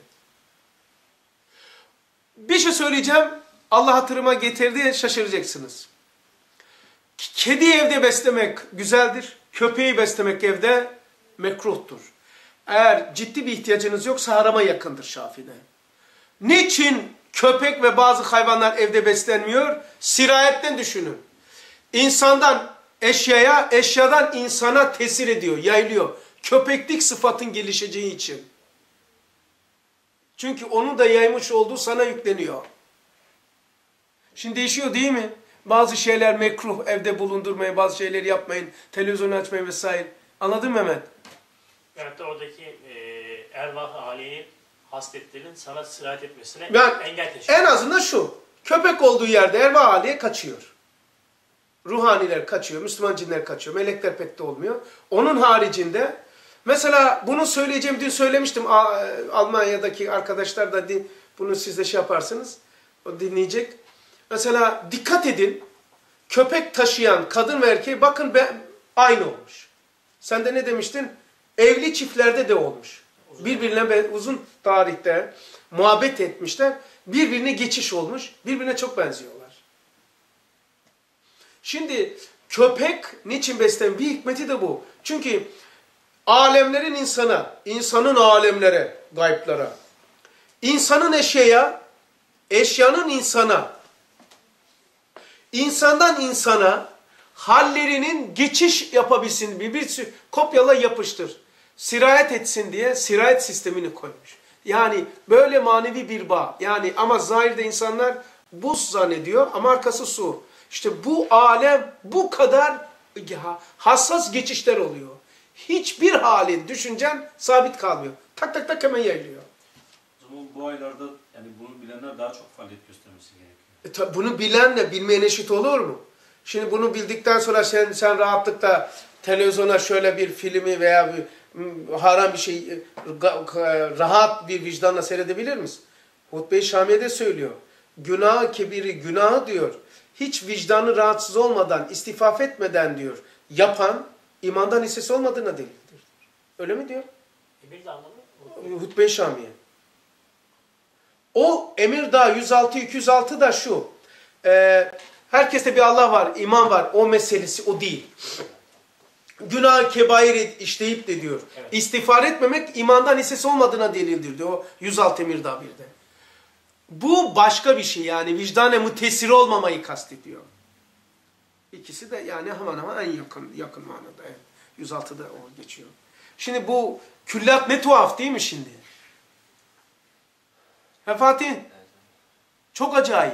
Bir şey söyleyeceğim, Allah hatırıma getirdi, şaşıracaksınız. Kedi evde beslemek güzeldir, köpeği beslemek evde mekruhtur. Eğer ciddi bir ihtiyacınız yoksa harama yakındır Şafii'de. Niçin Köpek ve bazı hayvanlar evde beslenmiyor. Sirayetten düşünün. İnsandan eşyaya, eşyadan insana tesir ediyor, yayılıyor. Köpeklik sıfatın gelişeceği için. Çünkü onu da yaymış olduğu sana yükleniyor. Şimdi değişiyor değil mi? Bazı şeyler mekruh, evde bulundurmayın, bazı şeyleri yapmayın, televizyon açmayın vesaire. Anladın mı Mehmet? Evet, oradaki e, ervah aleyi hasletlerin sana sirayet etmesine Yani engel teşkil. en azından şu, köpek olduğu yerde ervah aleye kaçıyor. Ruhaniler kaçıyor, Müslüman cinler kaçıyor, melekler pek de olmuyor. Onun haricinde, mesela bunu söyleyeceğim, dün söylemiştim, Almanya'daki arkadaşlar da bunu siz de şey yaparsınız, o dinleyecek. Mesela dikkat edin, köpek taşıyan kadın ve erkeği bakın be, aynı olmuş. Sen de ne demiştin? Evli çiftlerde de olmuş. Birbirine uzun tarihte muhabbet etmişler, birbirine geçiş olmuş, birbirine çok benziyorlar. Şimdi köpek niçin beslenir? Bir hikmeti de bu. Çünkü alemlerin insana, insanın alemlere, gayplara, insanın eşyaya, eşyanın insana, insandan insana hallerinin geçiş yapabilsin, bir, bir kopyala yapıştır, sirayet etsin diye sirayet sistemini koymuş. Yani böyle manevi bir bağ. Yani ama zahirde insanlar buz zannediyor ama arkası su. İşte bu alem bu kadar hassas geçişler oluyor. Hiçbir halin, düşüncen sabit kalmıyor. Tak tak tak hemen yayılıyor. O zaman bu aylarda yani bunu bilenler daha çok faaliyet göstermesi gerekiyor. E, bunu bilenle bilmeyen eşit olur mu? Şimdi bunu bildikten sonra sen, sen rahatlıkla televizyona şöyle bir filmi veya bir haram bir şey rahat bir vicdanla seyredebilir misin? Hutbe-i Şamiye'de söylüyor. Günah kebiri günahı diyor. Hiç vicdanı rahatsız olmadan, istifaf etmeden diyor. Yapan imandan hissesi olmadığına delildir. Öyle mi diyor? Emir de anlamı. Hutbe-i Şamiye. O Emirdağ yüz altı iki yüz altı da şu. E, herkeste bir Allah var, iman var. O meselesi o değil. Günah kebair işleyip de diyor. Evet. İstiğfar etmemek imandan hissesi olmadığına delildir diyor. O yüz altı Emirdağ birde. Bu başka bir şey yani vicdane mütesir olmamayı kastediyor. İkisi de yani hemen hemen en yakın yakın manada. Evet. yüz altıda o geçiyor. Şimdi bu külliyat ne tuhaf değil mi şimdi? He Fatih? Çok acayip.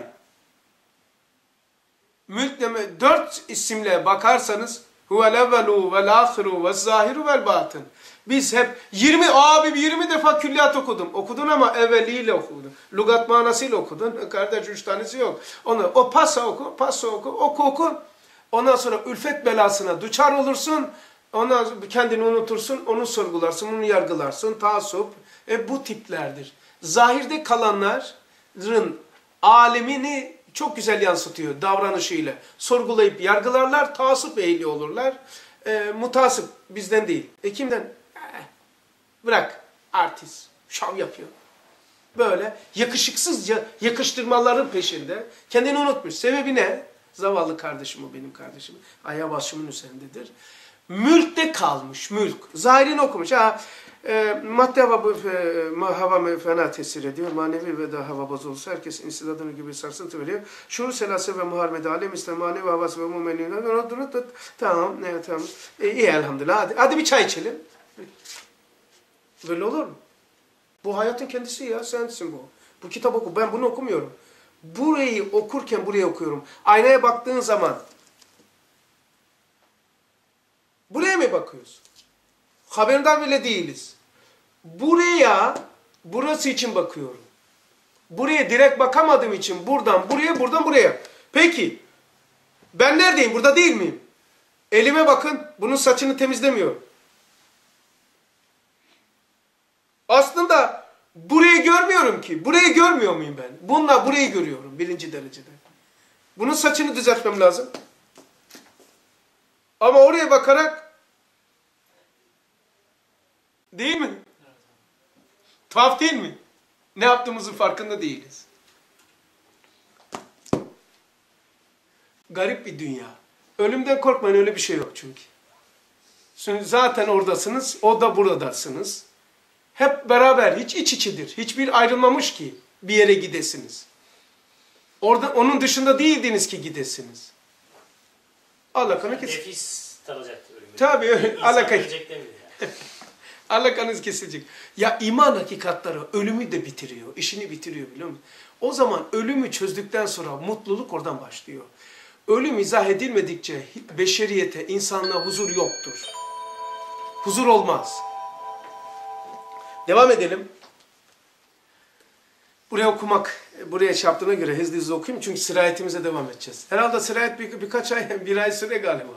Mülk deme, dört isimle bakarsanız huvel evvelu vel ahiru vel zahiru vel batın. Biz hep yirmi abi yirmi defa külliyat okudum. Okudun ama evveliyle okudun. Lugat manasıyla okudun. Kardeş üç tanesi yok. Onu o pasa oku, pasa oku, oku oku. Ondan sonra ülfet belasına duçar olursun. Ondan sonra kendini unutursun, onu sorgularsın, onu yargılarsın. Taassup. E, bu tiplerdir. Zahirde kalanların alemini çok güzel yansıtıyor davranışıyla. Sorgulayıp yargılarlar, taassup ehli olurlar. E, mutasip bizden değil. E kimden? Eh, bırak artist, şov yapıyor. Böyle yakışıksızca yakıştırmaların peşinde. Kendini unutmuş. Sebebi ne? Zavallı kardeşim o benim kardeşim. Ayağı başımın üzerindedir. Mülkte kalmış, mülk. Zahirini okumuş. Ha, e, madde hava, e, hava fena tesir ediyor. Manevi ve de hava bozulursa herkesin istidadını gibi sarsıntı veriyor. Şuur selası ve muharmede alem İslam manevi havası ve mumenliğinden. Tamam, ne tamam. E, iyi elhamdülillah. Hadi, hadi bir çay içelim. Böyle olur mu? Bu hayatın kendisi ya, sensin bu. Bu kitap oku. Ben bunu okumuyorum. Burayı okurken buraya okuyorum. Aynaya baktığın zaman buraya mı bakıyorsun? Haberinden bile değiliz. Buraya, burası için bakıyorum. Buraya direkt bakamadığım için buradan buraya, buradan buraya. Peki, ben neredeyim? Burada değil miyim? Elime bakın, bunun saçını temizlemiyorum. Aslında burayı görmüyorum ki. Burayı görmüyor muyum ben? Bununla burayı görüyorum birinci derecede. Bunun saçını düzeltmem lazım. Ama oraya bakarak değil mi? Tuhaf değil mi? Ne yaptığımızın farkında değiliz. Garip bir dünya. Ölümden korkmayın, öyle bir şey yok çünkü. Şimdi zaten oradasınız, o da buradasınız. Hep beraber, hiç iç içidir. Hiçbir ayrılmamış ki. bir yere gidesiniz. Orada onun dışında değildiniz ki gidesiniz. Alakanı kesin. Nefis taracaktı ölümü. Tabii öyle. İnsan Alaka. ölecek demiyor yani. Alakanız kesilecek. Ya iman hakikatları ölümü de bitiriyor. İşini bitiriyor biliyor musun? O zaman ölümü çözdükten sonra mutluluk oradan başlıyor. Ölüm izah edilmedikçe beşeriyete, insanlığa huzur yoktur. Huzur olmaz. Devam edelim. Buraya okumak, buraya çarptığına göre hızlı hızlı okuyayım çünkü sirayetimize devam edeceğiz. Herhalde sirayet bir, birkaç ay, bir ay süre galiba.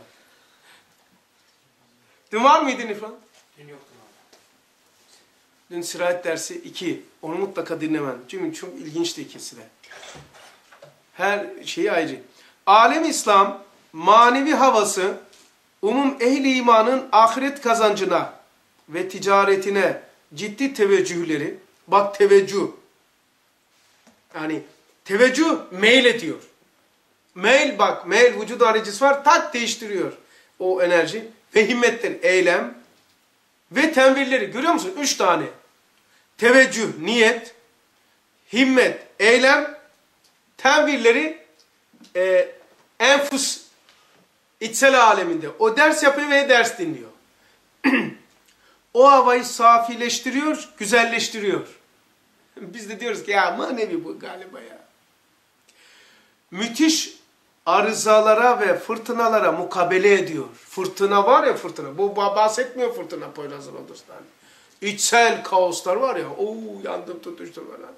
Dün var mıydın İrfan? Dün yoktum abi. Dün sirayet dersi iki. Onu mutlaka dinlemem. Çünkü çok ilginçti ikisi de. Her şeyi ayrı. Alem İslam manevi havası umum ehli imanın ahiret kazancına ve ticaretine ciddi teveccühleri, bak teveccüh, yani teveccüh meyil ediyor. Meyil bak, meyil vücut aracısı var, tak değiştiriyor o enerji ve himmettir, eylem ve tenvirleri görüyor musun? Üç tane. Teveccüh, niyet, himmet, eylem, tenvirleri e, enfus, içsel aleminde. O ders yapıyor ve ders dinliyor. O havayı safileştiriyor, güzelleştiriyor. Biz de diyoruz ki ya manevi bu galiba ya. Müthiş arızalara ve fırtınalara mukabele ediyor. Fırtına var ya fırtına. Bu bahsetmiyor fırtına Poyraz'ın odasından. İçsel kaoslar var ya. Oo yandım tutuştum falan.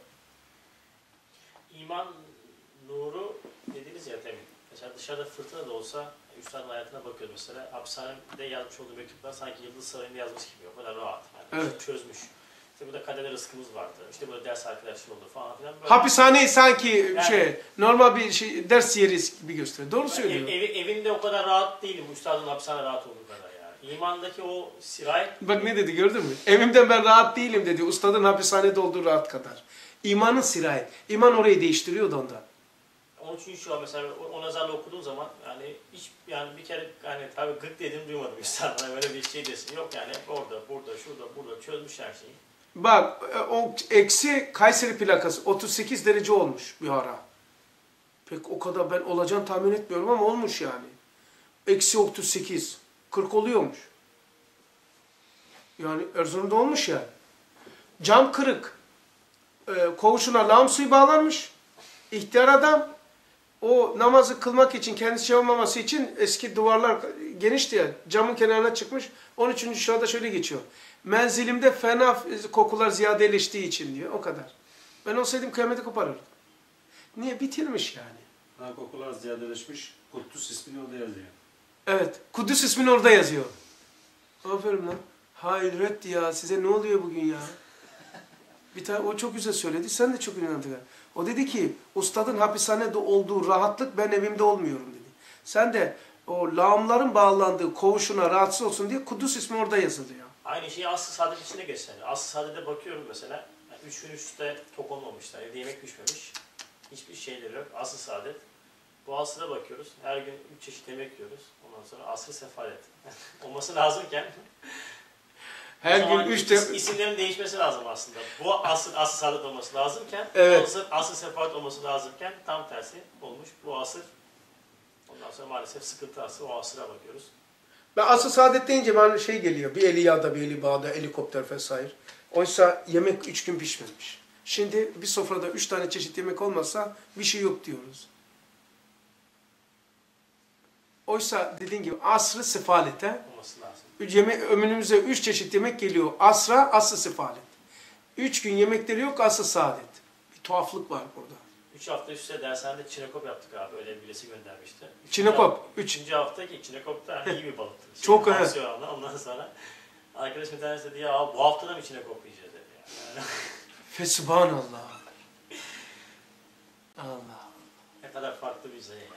İman nuru dediniz ya temin. Mesela dışarıda fırtına da olsa üstadın hayatına bakıyoruz mesela. Hapishanede yazmış olduğu mektuplar sanki Yıldız Sarayı'nda yazmış gibi. O kadar rahat. Yani Evet. çözmüş. İşte burada kaderler rızkımız vardı. İşte burada ders arkadaşlar oldu falan filan. Böyle Hapishaneyi sanki yani, şey normal bir şey ders yeri gibi gösteriyor. Doğru söylüyor. Ev, ev, evinde o kadar rahat değilim. Üstadın hapishane rahat olduğu kadar yani. İmandaki o sirayet... Bak ne dedi gördün mü? Evimden ben rahat değilim dedi. Ustadın hapishanede olduğu rahat kadar. İmanın sirayet. İman orayı değiştiriyordu ondan. Onun için şu an mesela o nazarla okuduğun zaman yani hiç yani bir kere yani tabii gık dediğimi duymadım üstadına böyle bir şey desin. Yok yani orada, burada, şurada, burada çözmüş her şeyi. Bak o eksi Kayseri plakası otuz sekiz derece olmuş bir ara. Pek o kadar ben olacağını tahmin etmiyorum ama olmuş yani. Eksi otuz sekiz. kırk oluyormuş. Yani Erzurum'da olmuş yani. Cam kırık. Ee, koğuşuna lağım suyu bağlanmış. İhtiyar adam o namazı kılmak için kendisi şey olmaması için eski duvarlar genişti ya. Camın kenarına çıkmış. on üçüncü şurada şöyle geçiyor. Menzilimde fena kokular ziyadeleştiği için diyor. O kadar. Ben olsaydım kıyameti koparırdım. Niye? Bitirmiş yani. Ha, kokular ziyadeleşmiş. Kuddus ismini orada yazıyor. Evet. Kudüs ismini orada yazıyor. Aferin lan. Hayret ya. Size ne oluyor bugün ya? Bir tane o çok güzel söyledi. Sen de çok inandın. O dedi ki ustadın hapishanede olduğu rahatlık ben evimde olmuyorum dedi. Sen de o lağımların bağlandığı koğuşuna rahatsız olsun diye Kudüs ismi orada yazılıyor. Aynı şeyi Asr-ı Saadet içinde geçerli. Asr-ı Saadet'e bakıyorum mesela. Yani üç gün üst üste tok olmamışlar. Evde yemek pişmemiş. Hiçbir şeyleri yok. Asr-ı Saadet. Bu asıra bakıyoruz. Her gün üç çeşit yemek yiyoruz. Ondan sonra asr-ı sefalet. Olması lazımken Her gün üç de... is, isimlerin değişmesi lazım aslında. Bu asr asr saadet olması lazımken, Evet. asr asr sefalet olması lazımken tam tersi olmuş. Bu asır ondan sonra maalesef sıkıntı asır. O asıra bakıyoruz. Ben asıl saadet deyince bana şey geliyor. Bir eli yağda, bir eli bağda, helikopter vesaire. Oysa yemek üç gün pişmemiş. Şimdi bir sofrada üç tane çeşit yemek olmazsa bir şey yok diyoruz. Oysa dediğin gibi asr-ı sefalete Olması lazım. Yeme önümüze üç çeşit yemek geliyor. Asra, asr-ı sefalet. Üç gün yemekleri yok, asr-ı saadet. Bir tuhaflık var burada. Üç hafta üstte dershanede çinekop yaptık abi. Öyle birisi göndermişti. Üçüncü Çinekop, hafta- üç. Üçüncü hafta ki çinekop da hani iyi bir balıktı. Şey, Çok, evet. pansiyonla. Ondan sonra arkadaşım bir tanesi dedi ya bu hafta da mı çinekop yiyeceğiz dedi. Yani. Fesubhanallah. Allah. Ne kadar farklı bir şey yani.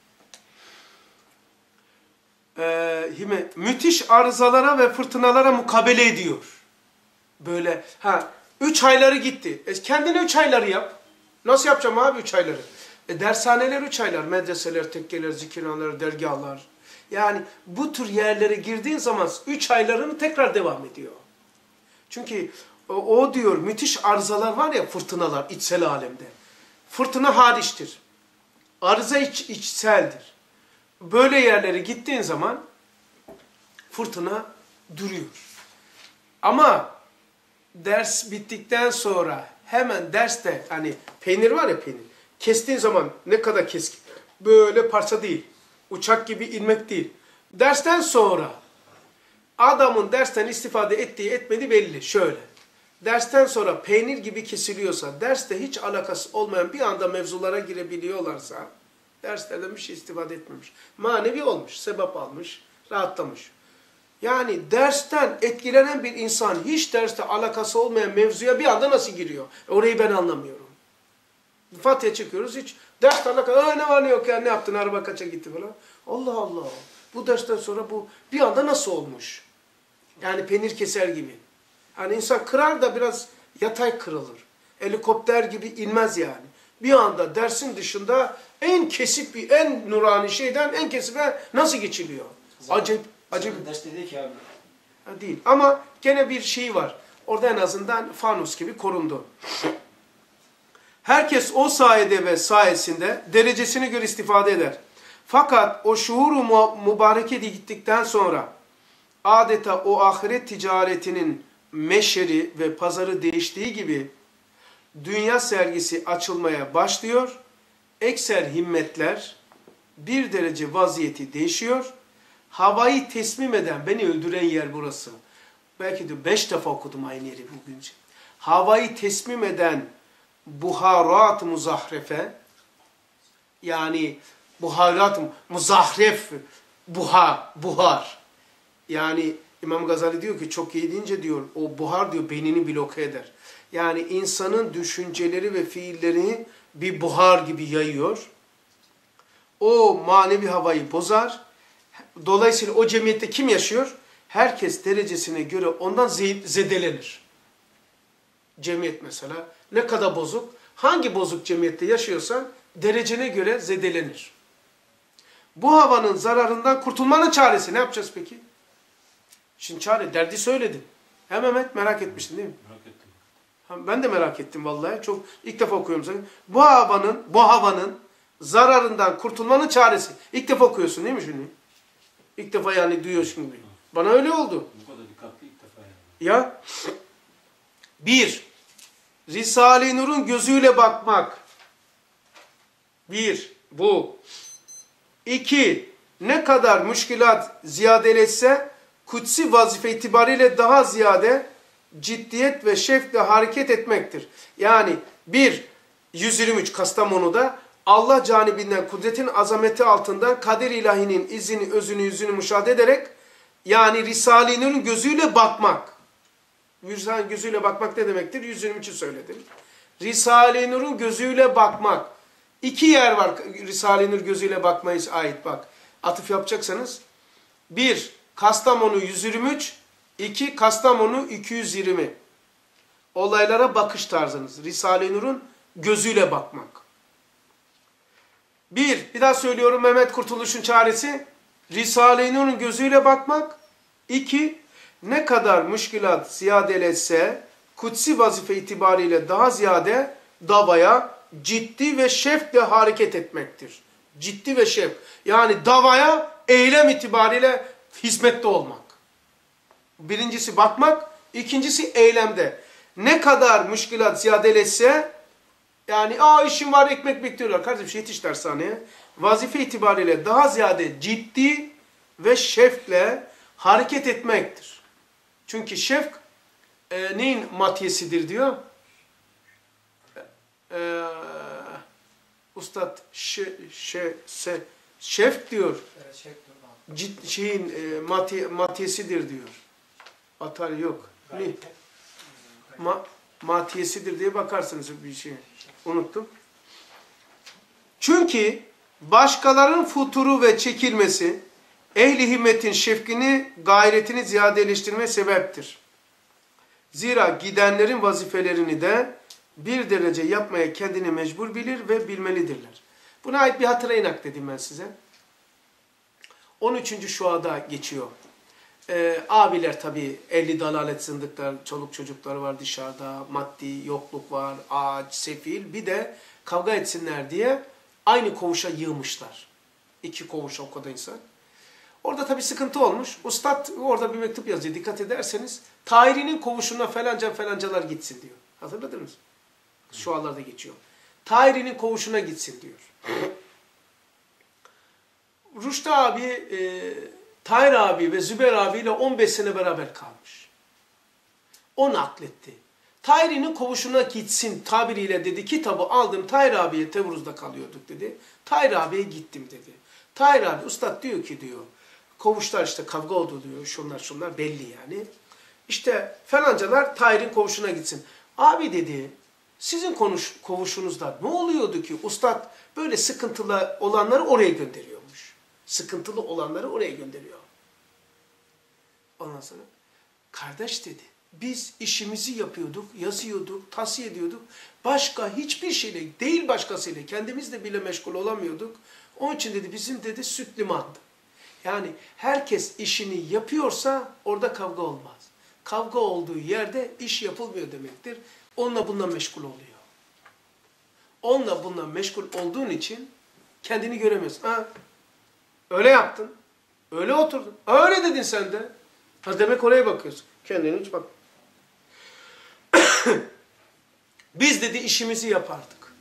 Ee, hime, müthiş arızalara ve fırtınalara mukabele ediyor. Böyle, ha, üç ayları gitti. E, kendine üç ayları yap. Nasıl yapacağım abi üç ayları? E, dershaneler üç aylar, medreseler, tekkeler, zikirhaneler, dergahlar. Yani bu tür yerlere girdiğin zaman üç aylarını tekrar devam ediyor. Çünkü o, o diyor müthiş arızalar var ya, fırtınalar içsel alemde. Fırtına hariçtir. Arıza iç, içseldir. Böyle yerlere gittiğin zaman fırtına duruyor. Ama ders bittikten sonra hemen derste, hani peynir var ya, peynir. Kestiğin zaman ne kadar keskin. Böyle parça değil. Uçak gibi inmek değil. Dersten sonra adamın dersten istifade ettiği etmediği belli. Şöyle. Dersten sonra peynir gibi kesiliyorsa, derste hiç alakası olmayan bir anda mevzulara girebiliyorlarsa, derslerden bir şey istifade etmemiş. Manevi olmuş, sebep almış, rahatlamış. Yani dersten etkilenen bir insan hiç derste alakası olmayan mevzuya bir anda nasıl giriyor? Orayı ben anlamıyorum. Fatiha çekiyoruz, hiç derste alakası, ne var ne yok ya, ne yaptın, araba kaça gitti falan. Allah Allah. Bu dersten sonra bu bir anda nasıl olmuş? Yani peynir keser gibi. Hani insan kırar da biraz yatay kırılır. Helikopter gibi inmez yani. Bir anda dersin dışında en kesip bir, en nurani şeyden en kesibe nasıl geçiliyor? Acayip, acayip. Ders dedi ki abi. Ha, değil. Ama gene bir şey var. Orada en azından fanus gibi korundu. Herkes o sayede ve sayesinde derecesine göre istifade eder. Fakat o şuuru mübareketi gittikten sonra adeta o ahiret ticaretinin meşeri ve pazarı değiştiği gibi dünya sergisi açılmaya başlıyor. Ekser himmetler bir derece vaziyeti değişiyor. Havayı teslim eden, beni öldüren yer burası. Belki de beş defa okudum aynı yeri bugünce. Havayı teslim eden buharat muzahrefe, yani buharat muzahref, buhar, buhar. Yani İmam Gazali diyor ki çok iyi deyince diyor, o buhar diyor beynini bloke eder. Yani insanın düşünceleri ve fiillerini bir buhar gibi yayıyor. O manevi havayı bozar. Dolayısıyla o cemiyette kim yaşıyor? Herkes derecesine göre ondan zedelenir. Cemiyet mesela ne kadar bozuk, hangi bozuk cemiyette yaşıyorsan derecene göre zedelenir. Bu havanın zararından kurtulmanın çaresi ne yapacağız peki? Şimdi çare, derdi söyledin. He Mehmet, merak etmiştin değil mi? Merak ettim. Ben de merak ettim vallahi. Çok ilk defa okuyorum sana. Bu havanın, bu havanın zararından kurtulmanın çaresi. İlk defa okuyorsun değil mi şimdi? İlk defa yani duyuyorsun gibi. Bana öyle oldu. Bu kadar dikkatli ilk defa yani. Ya, bir, Risale-i Nur'un gözüyle bakmak. Bir, bu. İki, ne kadar müşkilat ziyadeleşse, kutsi vazife itibariyle daha ziyade ciddiyet ve şevkle hareket etmektir. Yani bir, yüz yirmi üç Kastamonu'da Allah canibinden kudretin azameti altından kader ilahinin izini, özünü, yüzünü müşahede ederek, yani Risale-i Nur'un gözüyle bakmak. Risale-i gözüyle bakmak ne demektir? yüz yirmi üçü söyledim. Risale-i Nur'un gözüyle bakmak. İki yer var Risale-i Nur gözüyle bakmaya ait bak. Atıf yapacaksanız. Bir, Kastamonu yüz yirmi üç. iki, Kastamonu iki yüz yirmi. Olaylara bakış tarzınız. Risale-i Nur'un gözüyle bakmak. Bir, bir daha söylüyorum, Mehmet Kurtuluş'un çaresi. Risale-i Nur'un gözüyle bakmak. İki, ne kadar müşkilat ziyadeleşse, kutsi vazife itibariyle daha ziyade davaya ciddi ve şevkle hareket etmektir. Ciddi ve şevk. Yani davaya eylem itibariyle hizmette olmak. Birincisi bakmak, ikincisi eylemde. Ne kadar müşkilat ziyadeleşse, yani aa işim var, ekmek bekliyorlar. Kardeşim yetiş dershaneye. Vazife itibariyle daha ziyade ciddi ve şevkle hareket etmektir. Çünkü şevk e, neyin matiyesidir diyor? E, Ustad şe, şe, se, şevk diyor. Evet, şey dur. Cid, şeyin e, mati, matiyesidir diyor. Atar yok. Ne? Ma, matiyesidir diye bakarsınız bir şey. Unuttum. Çünkü başkalarının futuru ve çekilmesi ehli himmetin şefkini, gayretini ziyadeleştirme sebeptir. Zira gidenlerin vazifelerini de bir derece yapmaya kendini mecbur bilir ve bilmelidirler. Buna ait bir hatırayı nakledeyim ben size. on üçüncü şuada geçiyor. Ee, abiler tabii ehli dalalet zındıklar, çoluk çocukları var dışarıda, maddi yokluk var, ağaç, sefil. Bir de kavga etsinler diye aynı koğuşa yığmışlar. İki koğuşa o kadar insan. Orada tabii sıkıntı olmuş. Ustad orada bir mektup yazıyor. Dikkat ederseniz Tahiri'nin koğuşuna falanca falancalar gitsin diyor. Hatırladınız mı? Şu anlarda geçiyor. Tahiri'nin koğuşuna gitsin diyor. Rüştü abi, e, Tahir abi ve Zübeyir abiyle on beş sene beraber kalmış. O nakletti. Tahiri'nin koğuşuna gitsin tabiriyle dedi. Kitabı aldım Tahir abiye Tevruz'da kalıyorduk dedi. Tahir abiye gittim dedi. Tahir abi ustad diyor ki diyor. Koğuşlar işte kavga oldu diyor. Şunlar şunlar belli yani. İşte falancalar Tahir'in koğuşuna gitsin. Abi dedi sizin konuş, koğuşunuzda ne oluyordu ki ustad böyle sıkıntılı olanları oraya gönderiyormuş. Sıkıntılı olanları oraya gönderiyor. Ondan sonra kardeş dedi biz işimizi yapıyorduk, yazıyorduk, tavsiye ediyorduk. Başka hiçbir şeyle değil başkasıyla kendimizle bile meşgul olamıyorduk. Onun için dedi bizim dedi süt limandı. Yani herkes işini yapıyorsa orada kavga olmaz. Kavga olduğu yerde iş yapılmıyor demektir. Onunla bununla meşgul oluyor. Onunla bununla meşgul olduğun için kendini göremiyorsun. Ha, öyle yaptın. Öyle oturdun. Öyle dedin sen de. Ha, demek oraya bakıyorsun. Kendine hiç bak. Biz dedi işimizi yapardık.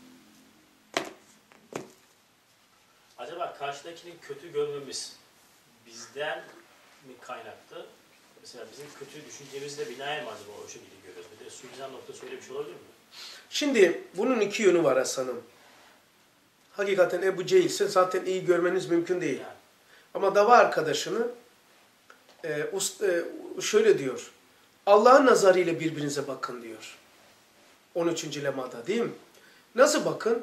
Acaba karşıdakinin kötü görmemiz bizden mi kaynaklı? Mesela bizim kötü düşüncemizle binaen mi acaba o şekilde görüyoruz? Bir de suizan noktası öyle bir şey olabilir mi? Şimdi bunun iki yönü var Hasan'ım. Hakikaten Ebu Cehil'se zaten iyi görmeniz mümkün değil. Yani. Ama dava arkadaşını e, ust, e, şöyle diyor. Allah'ın nazarıyla birbirinize bakın diyor. on üçüncü lemada değil mi? Nasıl bakın?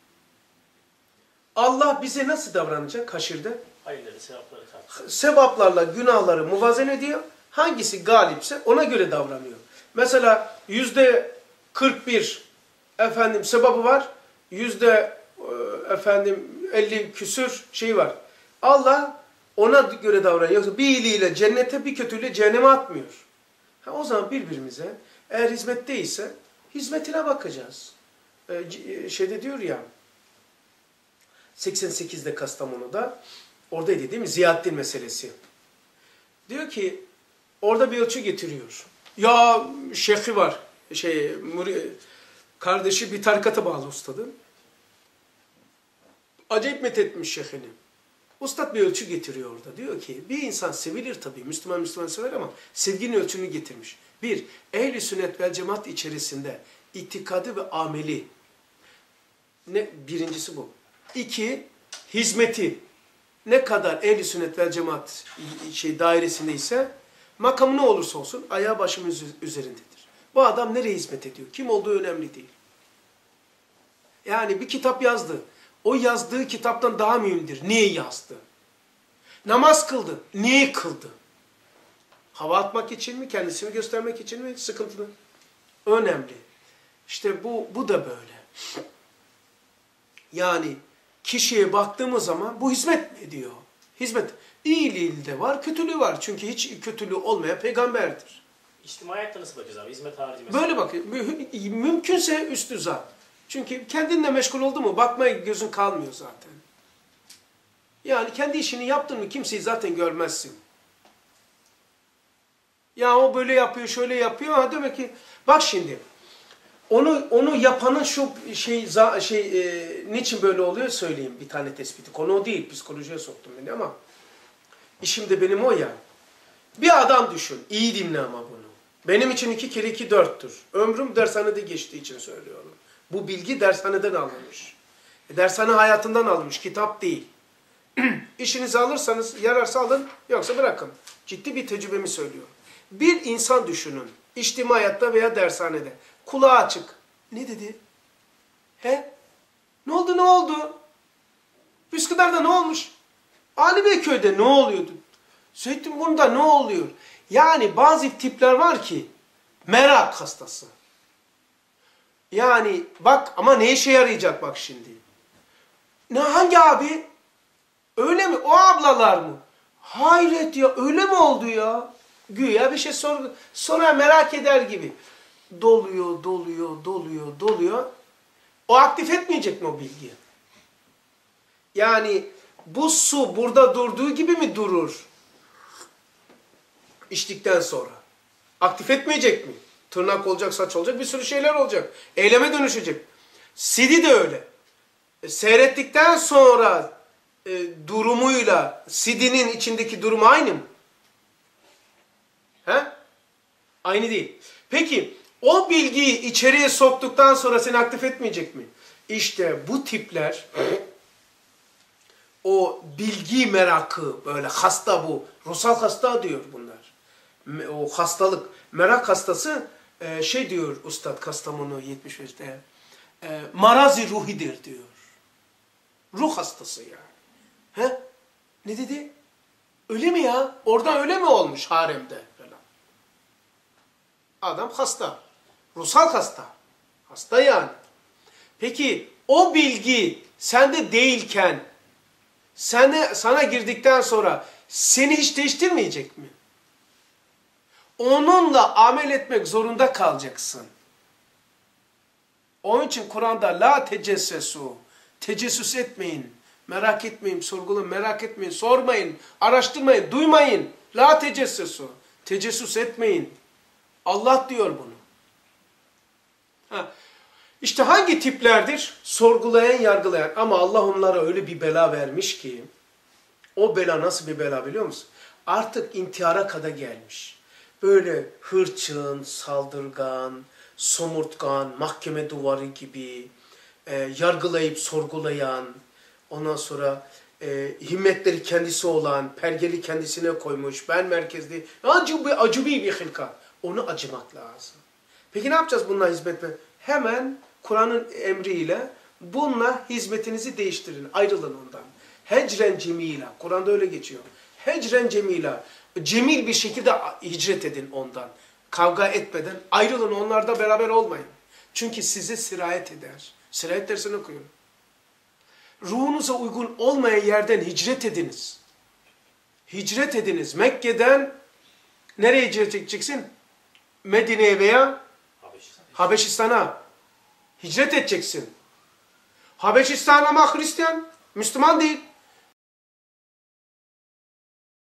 Allah bize nasıl davranacak haşirde? Hayırları, sevapları tartışıyor. Sevaplarla günahları muvazene ediyor. Hangisi galipse ona göre davranıyor. Mesela yüzde kırk bir efendim sevabı var. Yüzde e, efendim elli küsür şey var. Allah ona göre davranıyor. Yoksa bir iyiliğiyle cennete bir kötüyle cehenneme atmıyor. Ha, o zaman birbirimize eğer hizmetteyse hizmetine bakacağız. Ee, şeyde diyor ya seksen sekizde Kastamonu'da oradaydı değil mi? Ziyaddin meselesi. Diyor ki orada bir ölçü getiriyor. Ya şeyhi var. Şey, kardeşi bir tarikata bağlı ustadın. Acayip methetmiş şeyhini. Ustad bir ölçü getiriyor orada. Diyor ki bir insan sevilir tabii. Müslüman Müslüman sever ama sevginin ölçünü getirmiş. Bir, ehl-i sünnet vel cemaat içerisinde itikadı ve ameli. Ne, birincisi bu. İki, hizmeti. Ne kadar ehl-i sünnet vel cemaat şey, dairesindeyse makamı ne olursa olsun ayağı başımız üzerindedir. Bu adam nereye hizmet ediyor? Kim olduğu önemli değil. Yani bir kitap yazdı. O yazdığı kitaptan daha mühimdir. Niye yazdı? Namaz kıldı. Niye kıldı? Hava atmak için mi? Kendisini göstermek için mi? Sıkıntılı. Önemli. İşte bu, bu da böyle. Yani kişiye baktığımız zaman bu hizmet mi ediyor? Hizmet. İyiliği de var, kötülüğü var. Çünkü hiç kötülüğü olmayan peygamberdir. İçtimaiyatta nasıl bakacağız abi? Hizmet harici mesela. Böyle bakın. Mümkünse üstü zat. Çünkü kendinle meşgul oldu mu bakmaya gözün kalmıyor zaten. Yani kendi işini yaptın mı kimseyi zaten görmezsin. Ya o böyle yapıyor, şöyle yapıyor. Ha demek ki bak şimdi onu onu yapanın şu şey şey e, niçin böyle oluyor söyleyeyim bir tane tespiti. Konu o değil. Psikolojiye soktum beni ama işim de benim o ya. Bir adam düşün. İyi dinle ama bunu. Benim için iki kere iki dörttür. Ömrüm dershanede geçtiği için söylüyorum. Bu bilgi dershaneden alınmış. E, dershane hayatından alınmış. Kitap değil. İşinizi alırsanız yararsa alın, yoksa bırakın. Ciddi bir tecrübemi söylüyorum. Bir insan düşünün. İçtimaiyatta veya dershanede. Kulağı açık. Ne dedi? He? Ne oldu ne oldu? Üsküdar'da ne olmuş? Ali Beyköy'de ne oluyordu? Zeytinburnu'nda ne oluyor? Yani bazı tipler var ki merak hastası. Yani bak ama ne işe yarayacak bak şimdi. Ne hangi abi? Öyle mi? O ablalar mı? Hayret ya, öyle mi oldu ya? Güya bir şey sor, sonra merak eder gibi. Doluyor, doluyor, doluyor, doluyor. O aktif etmeyecek mi o bilgiyi? Yani bu su burada durduğu gibi mi durur? İçtikten sonra. Aktif etmeyecek mi? Tırnak olacak, saç olacak, bir sürü şeyler olacak. Eyleme dönüşecek. C D de öyle. E, seyrettikten sonra e, durumuyla C D'nin içindeki durumu aynı mı? He? Aynı değil. Peki o bilgiyi içeriye soktuktan sonra seni aktif etmeyecek mi? İşte bu tipler o bilgi merakı, böyle hasta bu. Ruhsal hasta diyor bunlar. O hastalık, merak hastası e, şey diyor Ustad Kastamonu yetmiş beşte e, marazi ruhidir diyor. Ruh hastası yani. He? Ne dedi? Öyle mi ya? Orada öyle mi olmuş haremde falan? Adam hasta. Ruhsal hasta. Hasta yani. Peki o bilgi sende değilken sana, sana girdikten sonra seni hiç değiştirmeyecek mi? Onunla amel etmek zorunda kalacaksın. Onun için Kur'an'da la tecessesu, tecessüs etmeyin, merak etmeyin, sorgulayın, merak etmeyin, sormayın, araştırmayın, duymayın. La tecessesu, tecessüs etmeyin. Allah diyor bunu. Ha. İşte hangi tiplerdir? Sorgulayan, yargılayan. Ama Allah onlara öyle bir bela vermiş ki, o bela nasıl bir bela biliyor musun? Artık intihara kadar gelmiş. Böyle hırçın, saldırgan, somurtkan, mahkeme duvarı gibi, e, yargılayıp sorgulayan, ondan sonra e, himmetleri kendisi olan, pergeli kendisine koymuş, ben merkezli, acıbi, acıbi bir hılka. Onu acımak lazım. Peki ne yapacağız bununla hizmetle? Hemen Kur'an'ın emriyle bununla hizmetinizi değiştirin, ayrılın ondan. Hecren cemila, Kur'an'da öyle geçiyor. Hecren cemila, cemil bir şekilde hicret edin ondan. Kavga etmeden ayrılın, onlarda beraber olmayın. Çünkü size sirayet eder. Sirayet dersini okuyun. Ruhunuza uygun olmayan yerden hicret ediniz. Hicret ediniz. Mekke'den nereye hicret edeceksin? Medine'ye veya Habeşistan'a hicret edeceksin. Habeşistan ama Hristiyan, Müslüman değil.